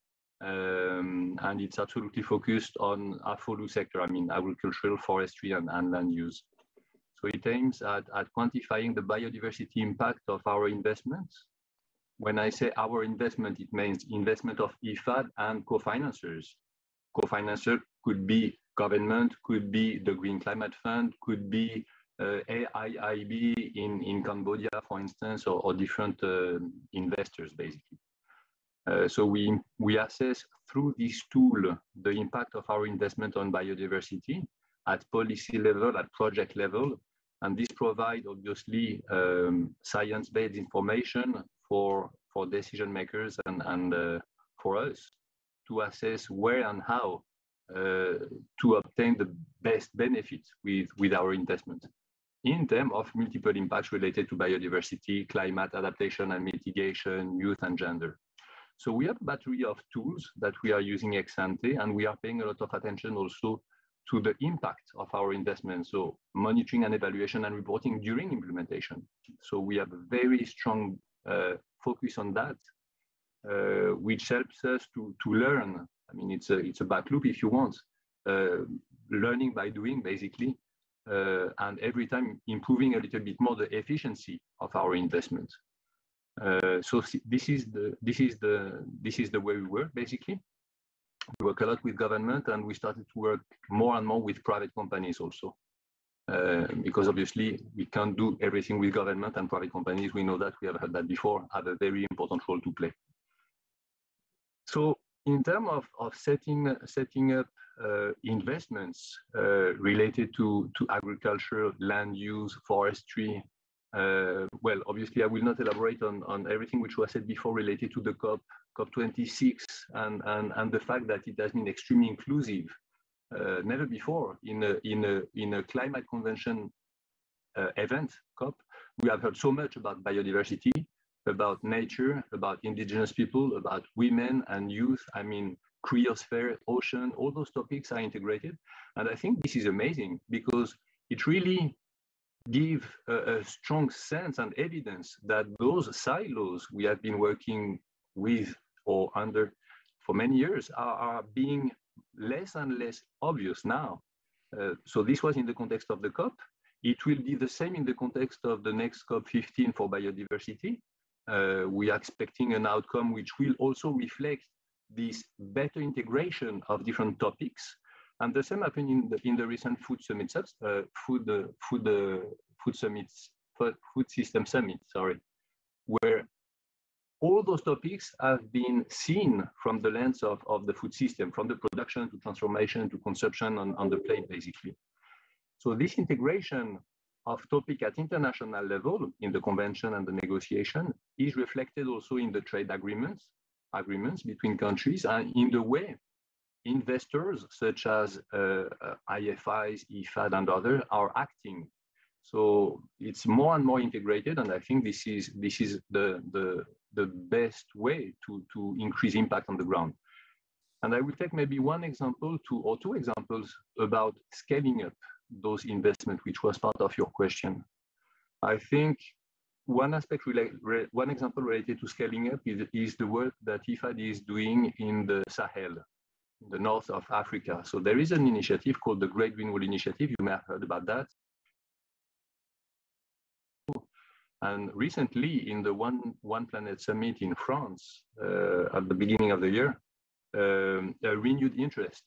um, and it's absolutely focused on A F O L U sector, I mean, agricultural, forestry, and, and land use. So it aims at, at quantifying the biodiversity impact of our investments. When I say our investment, it means investment of I F A D and co-financers. Co-financer could be government, could be the Green Climate Fund, could be uh, A I I B in, in Cambodia, for instance, or, or different uh, investors, basically. Uh, so we, we assess through this tool the impact of our investment on biodiversity at policy level, at project level, and this provides, obviously, um, science-based information for, for decision makers and, and uh, for us to assess where and how uh, to obtain the best benefit with, with our investment in terms of multiple impacts related to biodiversity, climate adaptation and mitigation, youth and gender. So we have a battery of tools that we are using ex ante, and we are paying a lot of attention also to the impact of our investment. So monitoring and evaluation and reporting during implementation. So we have a very strong uh, focus on that, uh, which helps us to, to learn. I mean, it's a, it's a back loop if you want, uh, learning by doing basically, uh, and every time improving a little bit more the efficiency of our investment. Uh, so this is the this is the this is the way we work basically. We work a lot with government, and we started to work more and more with private companies also, uh, because obviously we can't do everything with government, and private companies, we know that, we have heard that before, have a very important role to play. So in terms of, of setting setting up uh, investments uh, related to to agriculture, land use, forestry. Uh, well, obviously, I will not elaborate on, on everything which was said before related to the COP, COP twenty-six, and, and, and the fact that it has been extremely inclusive. Uh, never before in a, in a, in a climate convention uh, event, COP, we have heard so much about biodiversity, about nature, about indigenous people, about women and youth. I mean, cryosphere, ocean, all those topics are integrated. And I think this is amazing because it really give a, a strong sense and evidence that those silos we have been working with or under for many years are, are being less and less obvious now. Uh, so this was in the context of the COP. It will be the same in the context of the next COP fifteen for biodiversity. Uh, we are expecting an outcome which will also reflect this better integration of different topics. And the same happened in the, in the recent food summit, uh, food, uh, food, uh, food summits, food system summit, sorry, where all those topics have been seen from the lens of, of the food system, from the production to transformation to consumption on, on the plate, basically. So this integration of topic at international level in the convention and the negotiation is reflected also in the trade agreements, agreements between countries, and in the way investors such as uh, I F Is, I F A D, and others are acting. So it's more and more integrated, and I think this is this is the the the best way to to increase impact on the ground. And I will take maybe one example, two or two examples about scaling up those investments, which was part of your question. I think one aspect, re, one example related to scaling up is, is the work that I F A D is doing in the Sahel, in the north of Africa. So there is an initiative called the Great Green Wall Initiative. You may have heard about that. And recently, in the One, One Planet Summit in France, uh, at the beginning of the year, um, a renewed interest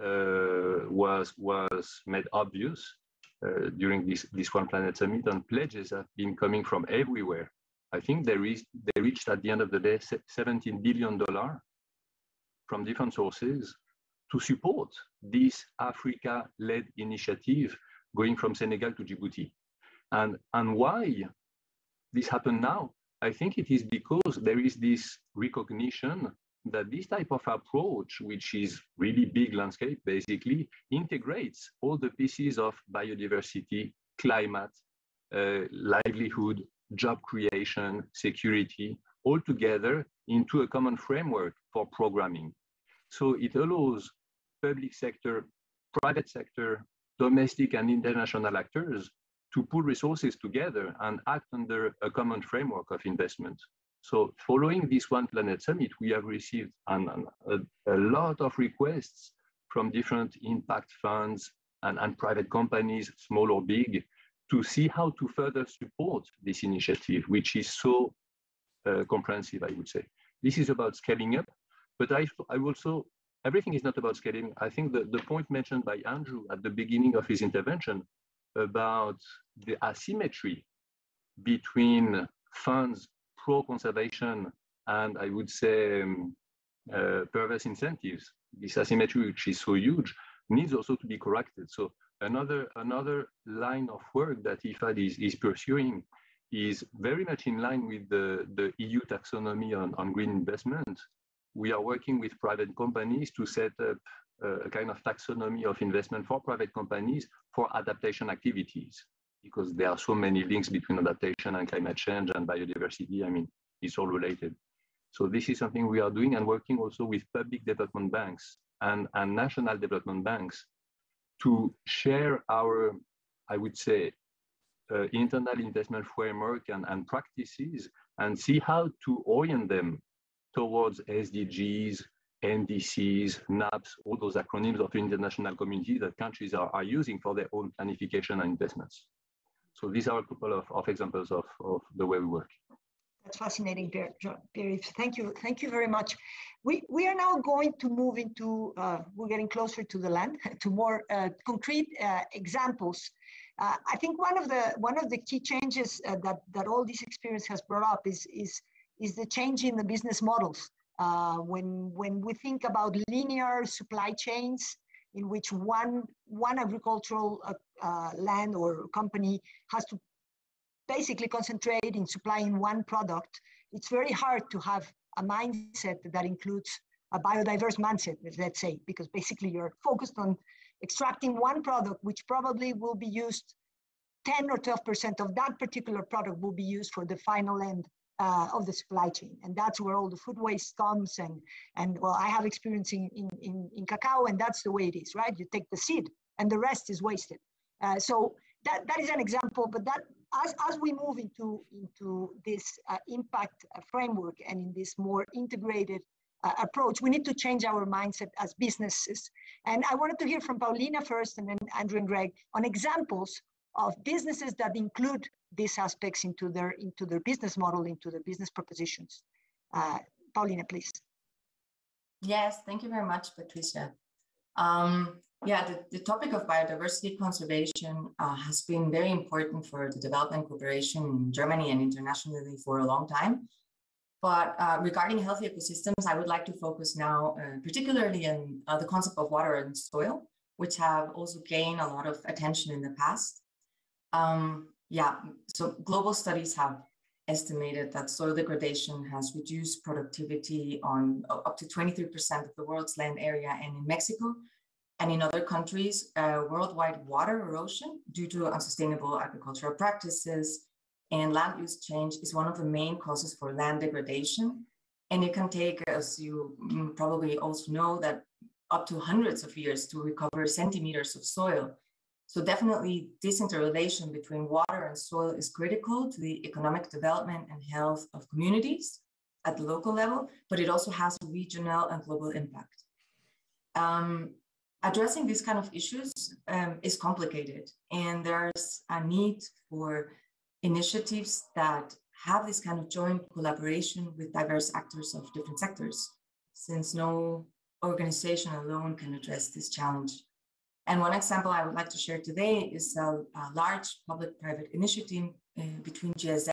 uh, was, was made obvious uh, during this, this One Planet Summit, and pledges have been coming from everywhere. I think they reached, they reached at the end of the day seventeen billion dollars from different sources to support this Africa-led initiative going from Senegal to Djibouti. And, and why this happened now? I think it is because there is this recognition that this type of approach, which is really big landscape, basically integrates all the pieces of biodiversity, climate, uh, livelihood, job creation, security, all together into a common framework for programming. So it allows public sector, private sector, domestic and international actors to pull resources together and act under a common framework of investment. So following this One Planet Summit, we have received an, an, a, a lot of requests from different impact funds and, and private companies, small or big, to see how to further support this initiative, which is so uh, comprehensive, I would say. This is about scaling up, but I, I also, everything is not about scaling. I think the, the point mentioned by Andrew at the beginning of his intervention about the asymmetry between funds pro-conservation and I would say um, uh, perverse incentives, this asymmetry, which is so huge, needs also to be corrected. So another, another line of work that I F A D is, is pursuing is very much in line with the, the E U taxonomy on, on green investment. We are working with private companies to set up uh, a kind of taxonomy of investment for private companies for adaptation activities, because there are so many links between adaptation and climate change and biodiversity. I mean, it's all related. So this is something we are doing, and working also with public development banks and, and national development banks to share our, I would say, uh, internal investment framework and, and practices, and see how to orient them towards S D Gs, N D Cs, N A Ps, all those acronyms of the international community that countries are, are using for their own planification and investments. So these are a couple of, of examples of, of the way we work. That's fascinating, Pierre. Thank you. Thank you very much. We, we are now going to move into, uh, we're getting closer to the land, to more uh, concrete uh, examples. Uh, I think one of the one of the key changes uh, that, that all this experience has brought up is, is, is the change in the business models. Uh, when, when we think about linear supply chains, in which one, one agricultural uh, uh, land or company has to basically concentrate in supplying one product, it's very hard to have a mindset that includes a biodiverse mindset, let's say, because basically you're focused on extracting one product, which probably will be used, ten or twelve percent of that particular product will be used for the final end uh, of the supply chain. And that's where all the food waste comes. And, and well, I have experience in, in, in, in cacao, and that's the way it is, right? You take the seed and the rest is wasted. Uh, so that, that is an example, but that as, as we move into, into this uh, impact framework and in this more integrated uh, approach, we need to change our mindset as businesses. And I wanted to hear from Paulina first, and then Andrew and Greg, on examples of businesses that include these aspects into their, into their business model, into their business propositions. Uh, Paulina, please. Yes, thank you very much, Patricia. Um, yeah, the, the topic of biodiversity conservation uh, has been very important for the development cooperation in Germany and internationally for a long time. But uh, regarding healthy ecosystems, I would like to focus now uh, particularly on uh, the concept of water and soil, which have also gained a lot of attention in the past. Um, yeah, so global studies have estimated that soil degradation has reduced productivity on up to twenty-three percent of the world's land area, and in Mexico and in other countries, uh, worldwide water erosion due to unsustainable agricultural practices and land use change is one of the main causes for land degradation. And it can take, as you probably also know, that up to hundreds of years to recover centimeters of soil. So definitely this interrelation between water and soil is critical to the economic development and health of communities at the local level, but it also has a regional and global impact. Um, addressing these kind of issues um, is complicated, and there's a need for initiatives that have this kind of joint collaboration with diverse actors of different sectors, since no organization alone can address this challenge. And one example I would like to share today is a, a large public-private initiative uh, between G S Z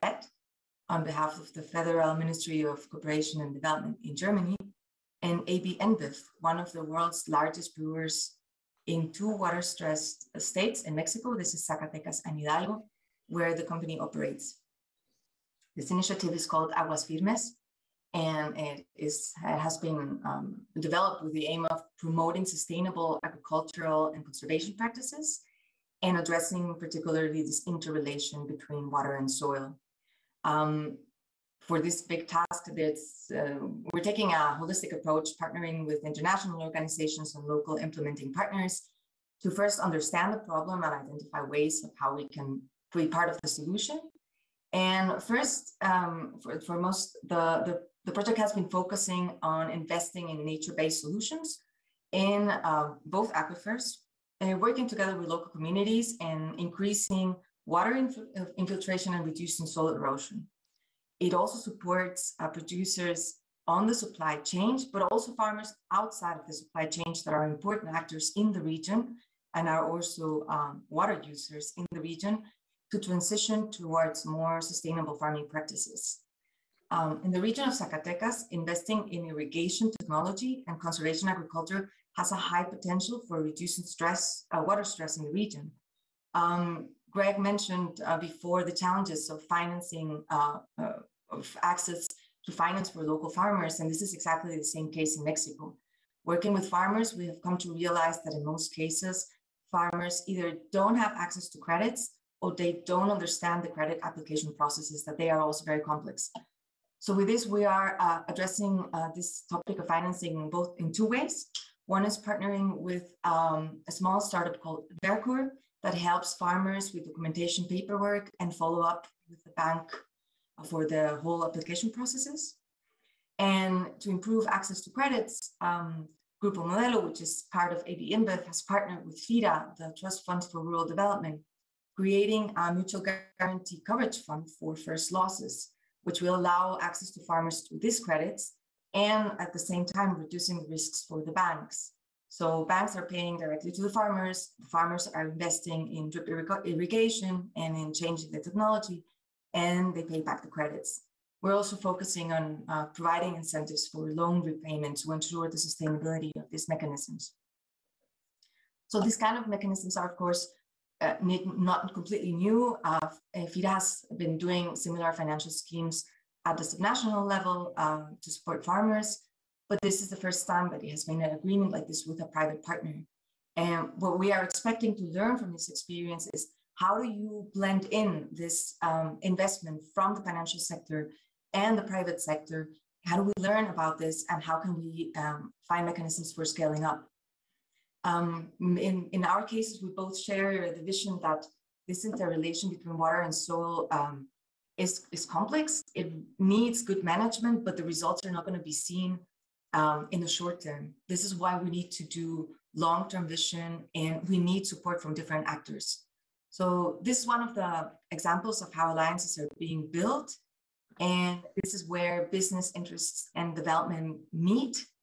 on behalf of the Federal Ministry of Cooperation and Development in Germany and A B InBev, one of the world's largest brewers in two water-stressed states in Mexico. This is Zacatecas and Hidalgo, where the company operates. This initiative is called Aguas Firmes, and it is, it has been um, developed with the aim of promoting sustainable agricultural and conservation practices and addressing particularly this interrelation between water and soil. Um, for this big task, that's, uh, we're taking a holistic approach, partnering with international organizations and local implementing partners to first understand the problem and identify ways of how we can be part of the solution. And first, um, for, for most, the, the, the project has been focusing on investing in nature-based solutions in uh, both aquifers, and working together with local communities and increasing water inf- infiltration and reducing soil erosion. It also supports uh, producers on the supply chain, but also farmers outside of the supply chain that are important actors in the region and are also um, water users in the region, to transition towards more sustainable farming practices. Um, in the region of Zacatecas, investing in irrigation technology and conservation agriculture has a high potential for reducing stress, uh, water stress in the region. Um, Greg mentioned uh, before the challenges of financing, uh, uh, of access to finance for local farmers, and this is exactly the same case in Mexico. Working with farmers, we have come to realize that in most cases, farmers either don't have access to credits or they don't understand the credit application processes, that they are also very complex. So with this, we are uh, addressing uh, this topic of financing both in two ways. One is partnering with um, a small startup called Banco that helps farmers with documentation paperwork and follow up with the bank for the whole application processes. And to improve access to credits, um, Grupo Modelo, which is part of A B InBev, has partnered with FIRA, the Trust Fund for Rural Development, creating a mutual guarantee coverage fund for first losses, which will allow access to farmers to these credits and at the same time reducing risks for the banks. So banks are paying directly to the farmers, the farmers are investing in drip irrigation and in changing the technology, and they pay back the credits. We're also focusing on uh, providing incentives for loan repayment to ensure the sustainability of these mechanisms. So these kind of mechanisms are, of course, Uh, not completely new. Uh, FIRA has been doing similar financial schemes at the subnational level uh, to support farmers, but this is the first time that it has been an agreement like this with a private partner. And what we are expecting to learn from this experience is how do you blend in this um, investment from the financial sector and the private sector? How do we learn about this, and how can we um, find mechanisms for scaling up? Um, in, in our cases, we both share the vision that this interrelation between water and soil um, is, is complex. It needs good management, but the results are not going to be seen um, in the short term. This is why we need to do long-term vision, and we need support from different actors. So this is one of the examples of how alliances are being built, and this is where business interests and development meet.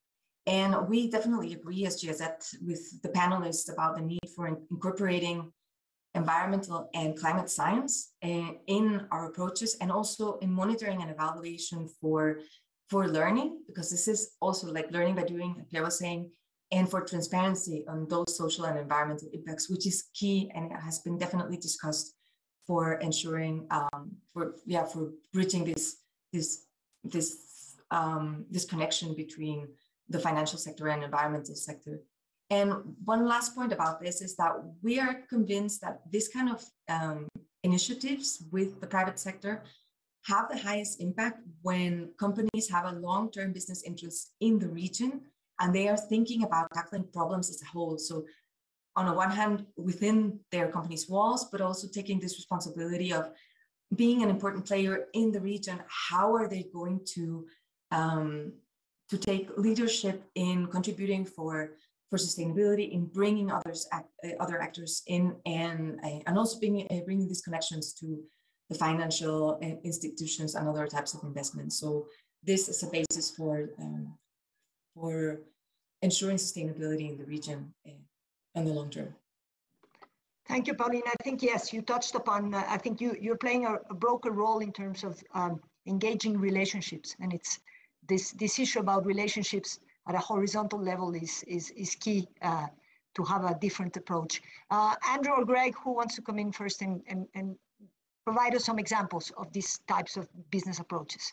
And we definitely agree as G S Z with the panelists about the need for incorporating environmental and climate science in our approaches, and also in monitoring and evaluation for, for learning, because this is also like learning by doing, like Pierre was saying, and for transparency on those social and environmental impacts, which is key and it has been definitely discussed for ensuring, um, for yeah, for bridging this this this um, this connection between the financial sector and environmental sector. And one last point about this is that we are convinced that this kind of um, initiatives with the private sector have the highest impact when companies have a long-term business interest in the region and they are thinking about tackling problems as a whole. So on the one hand, within their company's walls, but also taking this responsibility of being an important player in the region. How are they going to, um, to take leadership in contributing for, for sustainability, in bringing others, act, uh, other actors in, and, uh, and also bringing, uh, bringing these connections to the financial institutions and other types of investments. So this is a basis for, um, for ensuring sustainability in the region uh, in the long term. Thank you, Pauline. I think, yes, you touched upon, uh, I think you, you're playing a, a broker role in terms of um, engaging relationships. And it's this, this issue about relationships at a horizontal level is, is, is key uh, to have a different approach. Uh, Andrew or Greg, who wants to come in first and, and, and provide us some examples of these types of business approaches?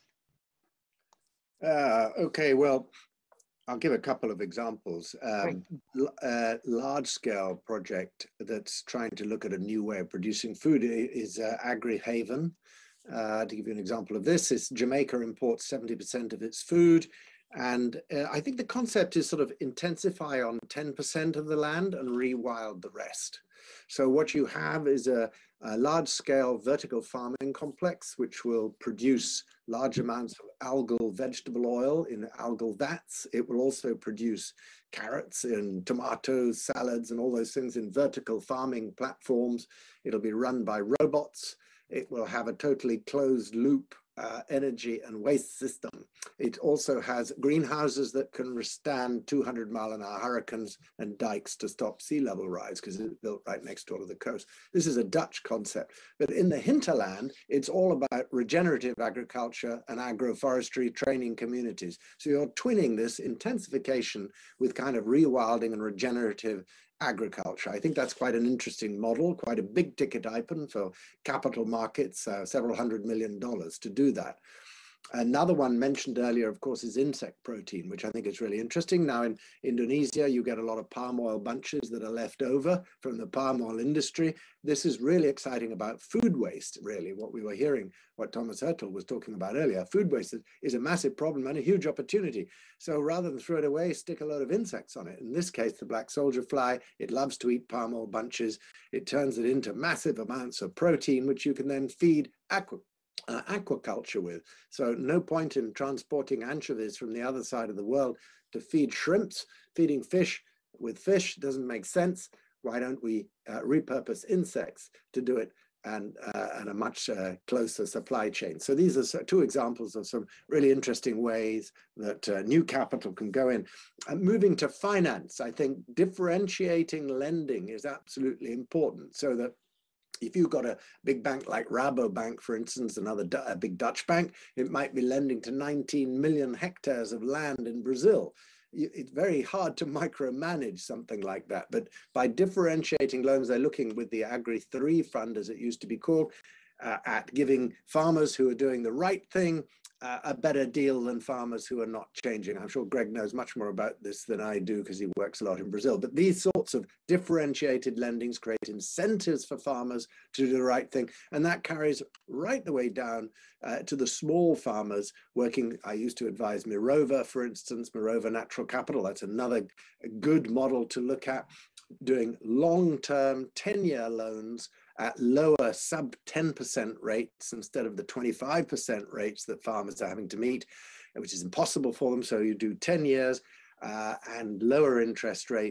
Uh, okay, well, I'll give a couple of examples. Um, a large-scale project that's trying to look at a new way of producing food is uh, AgriHaven. Uh, to give you an example of this, is Jamaica imports seventy percent of its food. And uh, I think the concept is sort of intensify on ten percent of the land and rewild the rest. So what you have is a, a large-scale vertical farming complex, which will produce large amounts of algal vegetable oil in algal vats. It will also produce carrots and tomatoes, salads, and all those things in vertical farming platforms. It'll be run by robots. It will have a totally closed loop uh, energy and waste system. It also has greenhouses that can withstand two hundred mile an hour hurricanes and dikes to stop sea level rise because it's built right next door to the coast. This is a Dutch concept, but in the hinterland, it's all about regenerative agriculture and agroforestry training communities. So you're twinning this intensification with kind of rewilding and regenerative agriculture. I think that's quite an interesting model, quite a big ticket item for capital markets, uh, several hundred million dollars to do that. Another one mentioned earlier, of course, is insect protein, which I think is really interesting. Now in Indonesia, you get a lot of palm oil bunches that are left over from the palm oil industry. This is really exciting about food waste, really, what we were hearing, what Thomas Hertel was talking about earlier. Food waste is a massive problem and a huge opportunity. So rather than throw it away, stick a load of insects on it. In this case, the black soldier fly, it loves to eat palm oil bunches. It turns it into massive amounts of protein, which you can then feed aqua. Uh, aquaculture with. So no point in transporting anchovies from the other side of the world to feed shrimps. Feeding fish with fish doesn't make sense. Why don't we uh, repurpose insects to do it and, uh, and a much uh, closer supply chain? So these are two examples of some really interesting ways that uh, new capital can go in. Uh, moving to finance, I think differentiating lending is absolutely important so that if you've got a big bank like Rabobank, for instance, another a big Dutch bank, it might be lending to nineteen million hectares of land in Brazil. It's very hard to micromanage something like that. But by differentiating loans, they're looking with the Agri three Fund, as it used to be called, uh, at giving farmers who are doing the right thing uh, a better deal than farmers who are not changing. I'm sure Greg knows much more about this than I do because he works a lot in Brazil. But these sorts of differentiated lendings create incentives for farmers to do the right thing. And that carries right the way down uh, to the small farmers working. I used to advise Mirova, for instance, Mirova Natural Capital. That's another good model to look at, doing long-term ten-year loans at lower sub ten percent rates instead of the twenty-five percent rates that farmers are having to meet, which is impossible for them. So you do ten years uh, and lower interest rates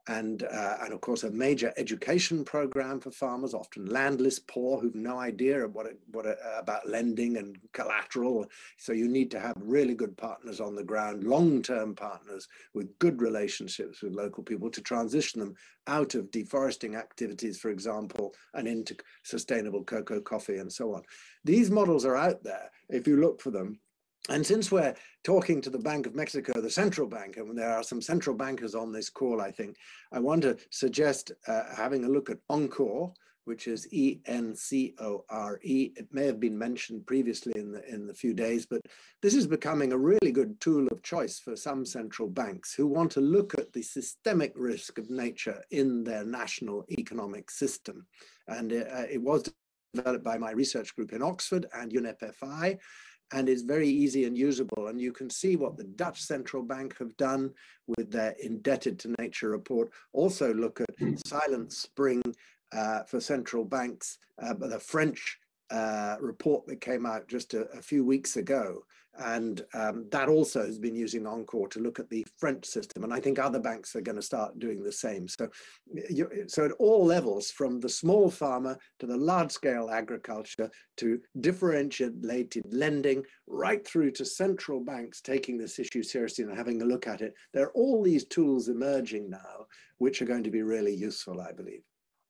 and, uh, and of course, a major education program for farmers, often landless poor, who've no idea what, it, what it, uh, about lending and collateral. So you need to have really good partners on the ground, long-term partners with good relationships with local people to transition them out of deforesting activities, for example, and into sustainable cocoa, coffee, and so on. These models are out there if you look for them. And since we're talking to the Bank of Mexico, the central bank, and there are some central bankers on this call, I think, I want to suggest uh, having a look at Encore, which is E N C O R E. It may have been mentioned previously in the, in the few days, but this is becoming a really good tool of choice for some central banks who want to look at the systemic risk of nature in their national economic system. And it, uh, it was developed by my research group in Oxford and UNEP F I, and is very easy and usable. And you can see what the Dutch Central Bank have done with their Indebted to Nature report. Also look at Silent Spring uh, for central banks, uh, but the French uh, report that came out just a, a few weeks ago. And um, that also has been using Encore to look at the French system. And I think other banks are going to start doing the same. So, you, so at all levels, from the small farmer to the large scale agriculture to differentiated lending, right through to central banks taking this issue seriously and having a look at it. There are all these tools emerging now, which are going to be really useful, I believe.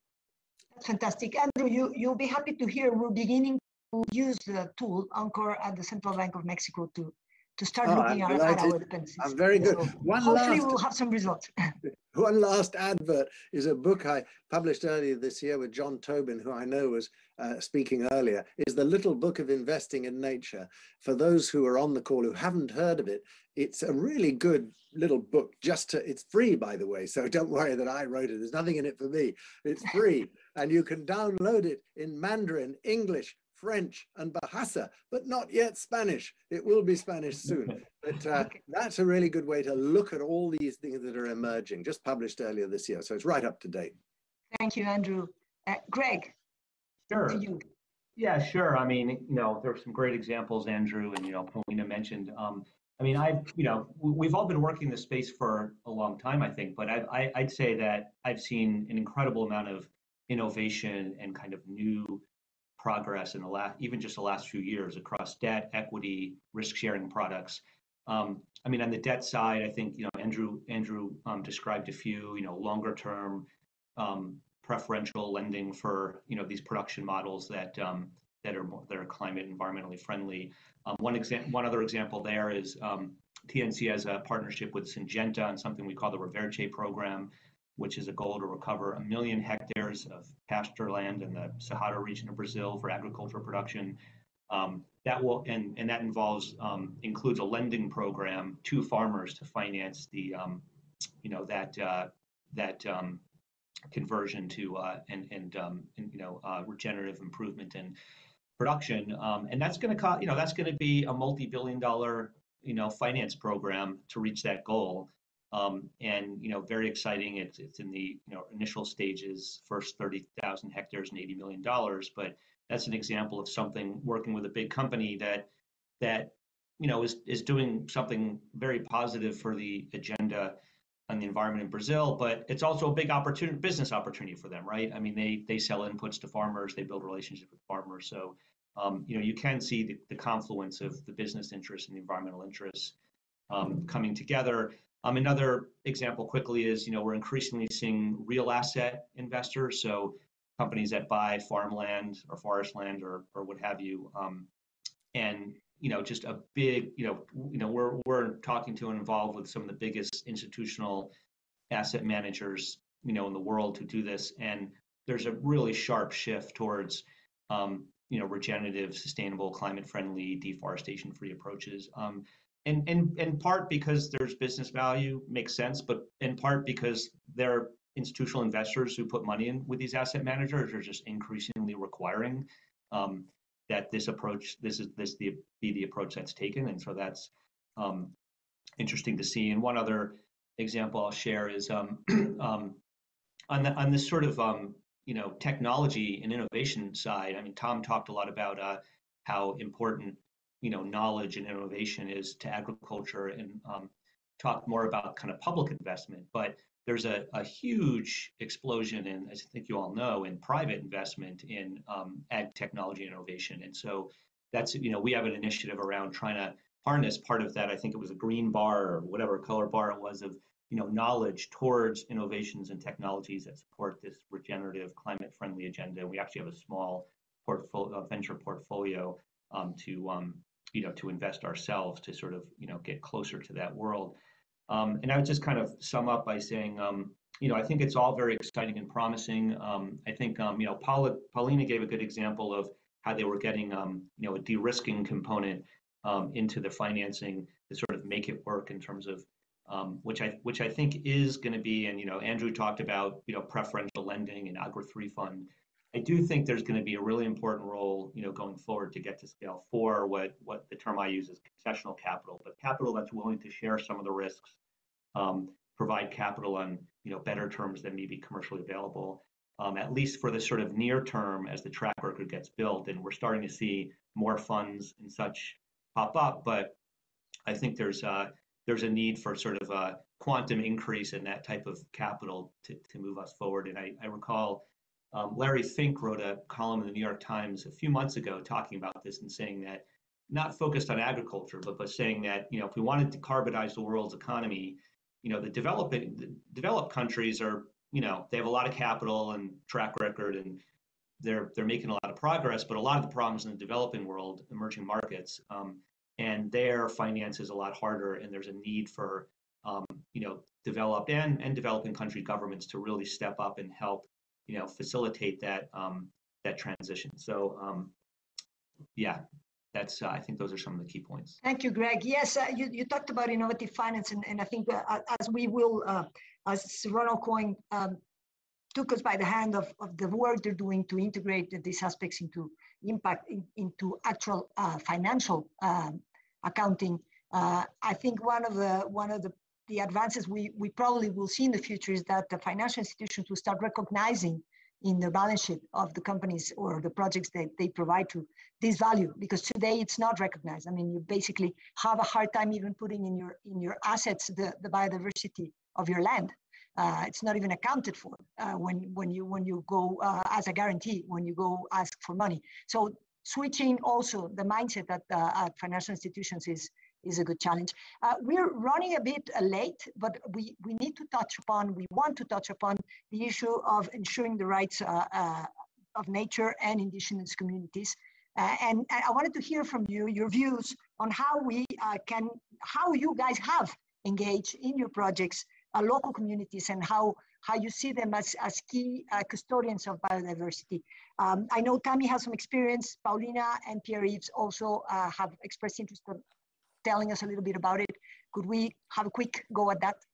That's fantastic. Andrew, you, you'll be happy to hear we're beginning to use the tool Encore at the Central Bank of Mexico to, to start oh, looking at, at our dependencies. I'm very good. So One hopefully last, we'll have some results. One last advert is a book I published earlier this year with John Tobin, who I know was uh, speaking earlier, is The Little Book of Investing in Nature. For those who are on the call who haven't heard of it, it's a really good little book. Just to, it's free, by the way, so don't worry that I wrote it. There's nothing in it for me. It's free, and you can download it in Mandarin, English, French, and Bahasa, but not yet Spanish. It will be Spanish soon. But uh, okay. That's a really good way to look at all these things that are emerging, just published earlier this year. So it's right up to date. Thank you, Andrew. Uh, Greg. Sure. To you. Yeah, sure. I mean, you know, there are some great examples, Andrew, and, you know, Paulina mentioned. Um, I mean, I've, you know, we've all been working this space for a long time, I think, but I, I, I'd say that I've seen an incredible amount of innovation and kind of new progress in the last, even just the last few years across debt, equity, risk-sharing products. Um, I mean, on the debt side, I think, you know, Andrew Andrew um, described a few, you know, longer-term um, preferential lending for, you know, these production models that um, that are more, that are climate environmentally friendly. Um, one example, one other example there is um, T N C has a partnership with Syngenta on something we call the Reverte program, which is a goal to recover a million hectares of pasture land in the Cerrado region of Brazil for agricultural production. Um, that will and and that involves um, includes a lending program to farmers to finance the um, you know that uh, that um, conversion to uh, and and, um, and you know uh, regenerative improvement in production, um, and that's going to cost you know that's going to be a multi-billion dollar you know finance program to reach that goal. Um, and you know, very exciting. It's it's in the you know initial stages, first thirty thousand hectares and eighty million dollars. But that's an example of something working with a big company that that you know is is doing something very positive for the agenda on the environment in Brazil. But it's also a big opportunity, business opportunity for them, right? I mean, they they sell inputs to farmers, they build relationships with farmers. So um, you know, you can see the, the confluence of the business interests and the environmental interests um, coming together. Um, another example quickly is, you know, we're increasingly seeing real asset investors, so companies that buy farmland or forest land or or what have you, um, and you know, just a big, you know, you know, we're we're talking to and involved with some of the biggest institutional asset managers, you know, in the world to do this, and there's a really sharp shift towards, um, you know, regenerative, sustainable, climate-friendly, deforestation-free approaches. Um, And, and in part because there's business value, makes sense, but in part because there are institutional investors who put money in with these asset managers are just increasingly requiring um, that this approach, this is this the be the approach that's taken, and so that's um, interesting to see. And one other example I'll share is um, um, on the on this sort of um, you know technology and innovation side. I mean, Tom talked a lot about uh, how important you know, knowledge and innovation is to agriculture, and um, talk more about kind of public investment. But there's a, a huge explosion in, as I think you all know, in private investment in um, ag technology and innovation. And so that's, you know, we have an initiative around trying to harness part of that. I think it was a green bar or whatever color bar it was of, you know, knowledge towards innovations and technologies that support this regenerative, climate-friendly agenda. And we actually have a small portfolio, a venture portfolio um, to, um, you know, to invest ourselves to sort of, you know, get closer to that world. Um, and I would just kind of sum up by saying, um, you know, I think it's all very exciting and promising. Um, I think, um, you know, Paula, Paulina gave a good example of how they were getting, um, you know, a de-risking component um, into the financing to sort of make it work in terms of, um, which I which I think is going to be, and you know, Andrew talked about, you know, preferential lending and Agri three fund. I do think there's going to be a really important role, you know, going forward to get to scale for what what the term I use is concessional capital, but capital that's willing to share some of the risks, um, provide capital on, you know, better terms than maybe commercially available, um, at least for the sort of near term as the track record gets built. And we're starting to see more funds and such pop up, but I think there's uh, there's a need for sort of a quantum increase in that type of capital to, to move us forward. And I, I recall um, Larry Fink wrote a column in the New York Times a few months ago talking about this and saying that, not focused on agriculture, but, but saying that, you know, if we wanted to decarbonize the world's economy, you know, the developing the developed countries are, you know, they have a lot of capital and track record, and they're they're making a lot of progress, but a lot of the problems in the developing world, emerging markets, um, and their finance is a lot harder, and there's a need for, um, you know, developed and, and developing country governments to really step up and help, you know, facilitate that um, that transition. So, um, yeah, that's uh, I think those are some of the key points. Thank you, Greg. Yes, uh, you, you talked about innovative finance, and, and I think uh, as we will, uh, as Ronald Cohen um, took us by the hand of, of the work they're doing to integrate these aspects into impact, in, into actual uh, financial um, accounting. Uh, I think one of the one of the, the advances we, we probably will see in the future is that the financial institutions will start recognizing in the balance sheet of the companies or the projects that they provide to this value, because today it's not recognized. I mean, you basically have a hard time even putting in your in your assets the, the biodiversity of your land. Uh, it's not even accounted for uh, when when you when you go uh, as a guarantee when you go ask for money. So switching also the mindset at, uh, at financial institutions is is a good challenge. Uh, we're running a bit uh, late, but we we need to touch upon. We want to touch upon the issue of ensuring the rights uh, uh, of nature and indigenous communities. Uh, and, and I wanted to hear from you your views on how we uh, can how you guys have engaged in your projects Uh, local communities, and how how you see them as, as key uh, custodians of biodiversity. Um, I know Tammy has some experience, Paulina and Pierre-Yves also uh, have expressed interest in telling us a little bit about it. Could we have a quick go at that?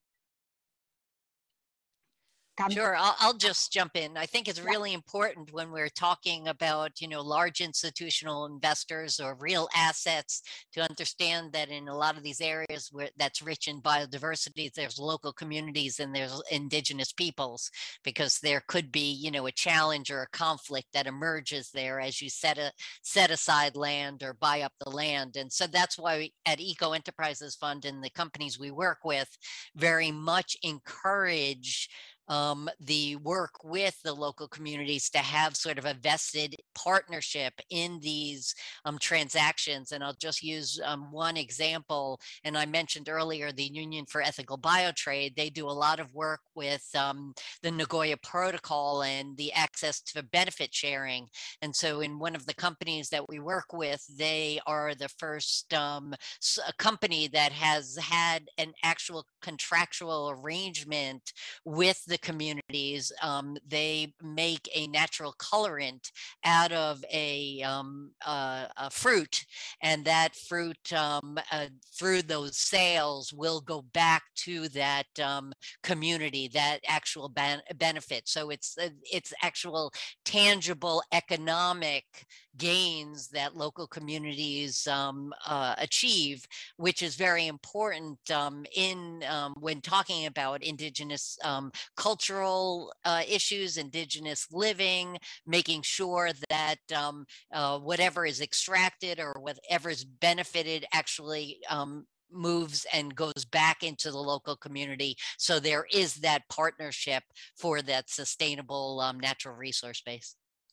Tammy? Sure, I'll, I'll just jump in. I think it's really important when we're talking about, you know, large institutional investors or real assets to understand that in a lot of these areas where that's rich in biodiversity, there's local communities and there's indigenous peoples, because there could be, you know, a challenge or a conflict that emerges there as you set a set aside land or buy up the land. And so that's why we, at Eco Enterprises Fund and the companies we work with very much encourage Um, the work with the local communities to have sort of a vested partnership in these um, transactions. And I'll just use um, one example. And I mentioned earlier the Union for Ethical Biotrade. They do a lot of work with um, the Nagoya Protocol and the access to benefit sharing. And so in one of the companies that we work with, they are the first um, company that has had an actual contractual arrangement with the communities. Um, they make a natural colorant out of a, um, uh, a fruit, and that fruit um, uh, through those sales will go back to that um, community, that actual ben benefit. So it's uh, it's actual tangible economic gains that local communities um, uh, achieve, which is very important um, in um, when talking about indigenous um, cultural uh, issues, indigenous living, making sure that um, uh, whatever is extracted or whatever is benefited actually um, moves and goes back into the local community. So there is that partnership for that sustainable um, natural resource base.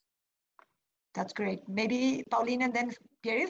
That's great. Maybe Pauline and then Pierre?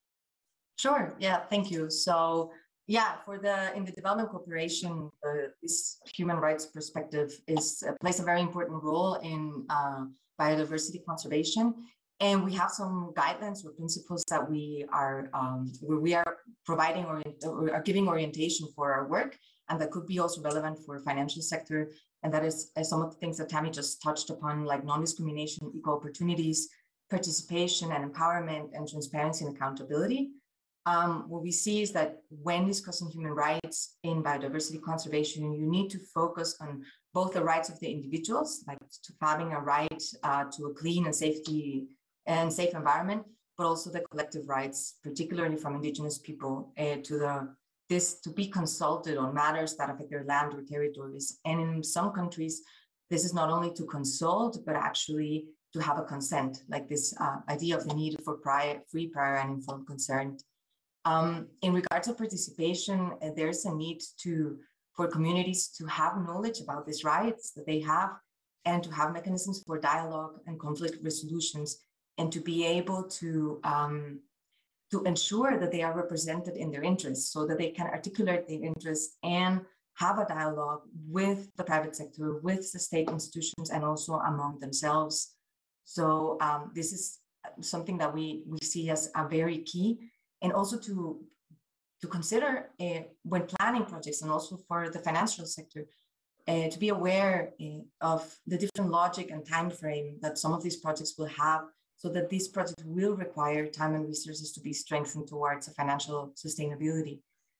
Sure, yeah, thank you. So yeah, for the, in the development cooperation, uh, this human rights perspective is, uh, plays a very important role in uh, biodiversity conservation. And we have some guidelines or principles that we are, um, where we are providing or, or are giving orientation for our work, and that could be also relevant for financial sector. And that is uh, some of the things that Tammy just touched upon, like non-discrimination, equal opportunities, participation and empowerment, and transparency and accountability. Um, what we see is that when discussing human rights in biodiversity conservation, you need to focus on both the rights of the individuals, like to having a right uh, to a clean and safety and safe environment, but also the collective rights, particularly from indigenous people, uh, to the this to be consulted on matters that affect their land or territories. And in some countries, this is not only to consult, but actually to have a consent, like this uh, idea of the need for prior, free, prior, and informed consent. Um, in regards to participation, uh, there's a need to for communities to have knowledge about these rights that they have, and to have mechanisms for dialogue and conflict resolutions, and to be able to um, to ensure that they are represented in their interests, so that they can articulate their interests and have a dialogue with the private sector, with the state institutions, and also among themselves. So um, this is something that we, we see as a very key, and also to, to consider uh, when planning projects, and also for the financial sector, uh, to be aware uh, of the different logic and time frame that some of these projects will have, so that these projects will require time and resources to be strengthened towards a financial sustainability.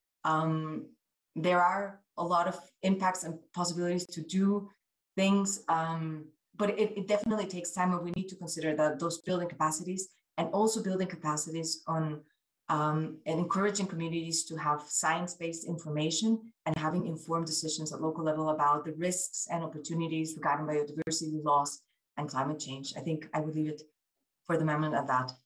Um, there are a lot of impacts and possibilities to do things, um, but it, it definitely takes time, and we need to consider that those building capacities, and also building capacities on um, and encouraging communities to have science-based information and having informed decisions at local level about the risks and opportunities regarding biodiversity loss and climate change. I think I would leave it for the moment at that.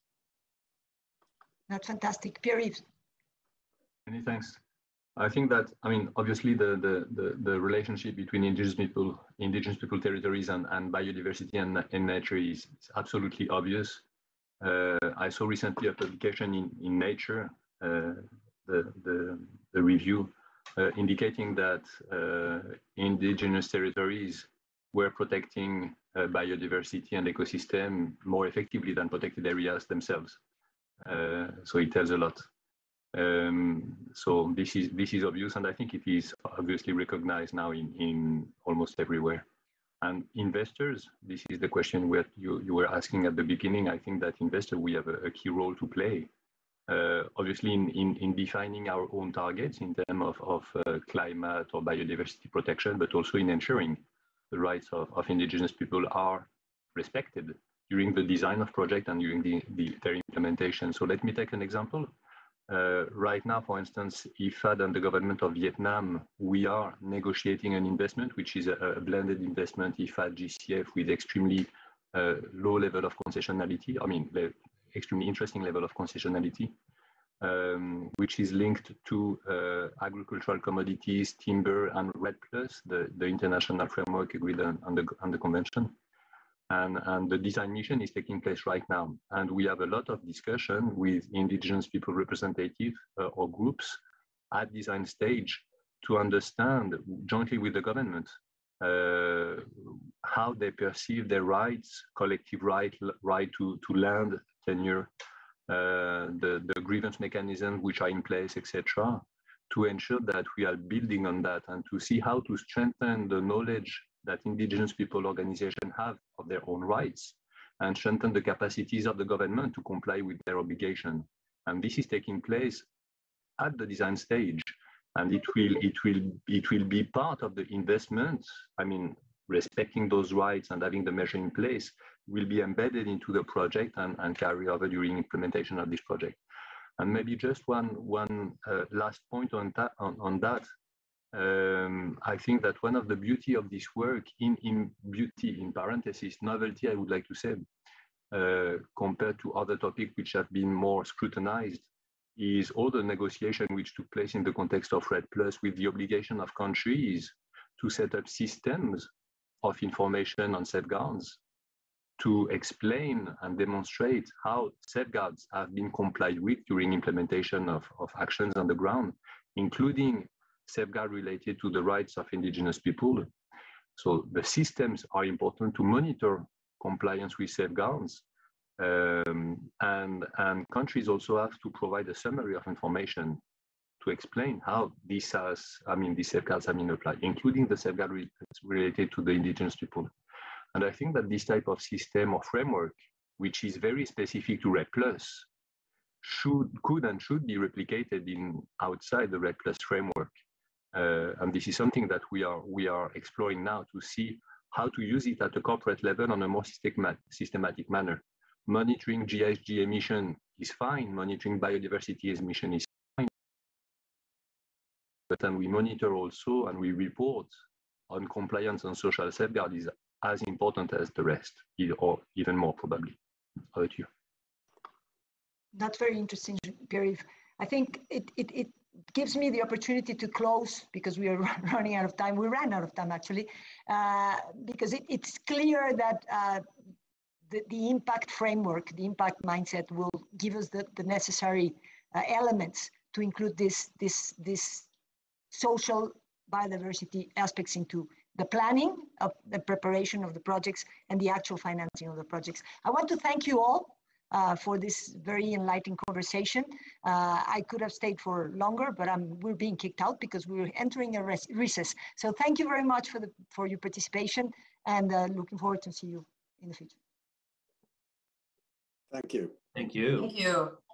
That's fantastic. Pierre-Yves. Many thanks. I think that, I mean, obviously the, the, the, the relationship between indigenous people, indigenous people territories and, and biodiversity and, and nature is, is absolutely obvious. Uh, I saw recently a publication in, in Nature, uh, the, the, the review, uh, indicating that uh, indigenous territories were protecting uh, biodiversity and ecosystem more effectively than protected areas themselves. Uh, so it tells a lot. Um, so this is this is obvious, and I think it is obviously recognized now in, in almost everywhere. And investors, this is the question where you, you were asking at the beginning. I think that investors, we have a, a key role to play. Uh, obviously in, in, in defining our own targets in terms of, of uh, climate or biodiversity protection, but also in ensuring the rights of, of indigenous people are respected during the design of project and during the, the, their implementation. So let me take an example. Uh, right now, for instance, I F A D and the government of Vietnam, we are negotiating an investment, which is a, a blended investment, I F A D, G C F, with extremely uh, low level of concessionality. I mean, the extremely interesting level of concessionality, um, which is linked to uh, agricultural commodities, timber, and REDD plus, the, the international framework agreed on, on, the, on the convention. And, and the design mission is taking place right now. And we have a lot of discussion with indigenous people representatives uh, or groups at design stage to understand jointly with the government uh, how they perceive their rights, collective right, right to, to land, tenure, uh, the, the grievance mechanisms which are in place, et cetera, to ensure that we are building on that and to see how to strengthen the knowledge that indigenous people organizations have of their own rights and strengthen the capacities of the government to comply with their obligation. And this is taking place at the design stage, and it will, it will, it will be part of the investment. I mean, respecting those rights and having the measure in place will be embedded into the project and, and carry over during implementation of this project. And maybe just one, one uh, last point on that, on, on that. Um, I think that one of the beauty of this work, in, in beauty, in parentheses, novelty, I would like to say, uh, compared to other topics which have been more scrutinized, is all the negotiation which took place in the context of REDD Plus with the obligation of countries to set up systems of information on safeguards to explain and demonstrate how safeguards have been complied with during implementation of, of actions on the ground, including safeguards related to the rights of indigenous people. So the systems are important to monitor compliance with safeguards. Um, and, and countries also have to provide a summary of information to explain how these has, I mean, these safeguards have been applied, including the safeguard re related to the indigenous people. And I think that this type of system or framework, which is very specific to REDD Plus, should, could and should be replicated in outside the REDD Plus framework. Uh, and this is something that we are, we are exploring now to see how to use it at a corporate level on a more systematic manner. Monitoring G H G emission is fine, monitoring biodiversity emission is fine, but then we monitor also and we report on compliance and social safeguard is as important as the rest, or even more probably. How about you? That's very interesting, Pierre-Yves. I think it, it, it gives me the opportunity to close because we are running out of time. We ran out of time actually, uh, because it, it's clear that uh, The, the impact framework, the impact mindset will give us the, the necessary uh, elements to include this, this, this social biodiversity aspects into the planning of the preparation of the projects and the actual financing of the projects. I want to thank you all uh, for this very enlightening conversation. Uh, I could have stayed for longer, but I'm, we're being kicked out because we're entering a recess. So thank you very much for, the, for your participation and uh, looking forward to see you in the future. Thank you. Thank you. Thank you.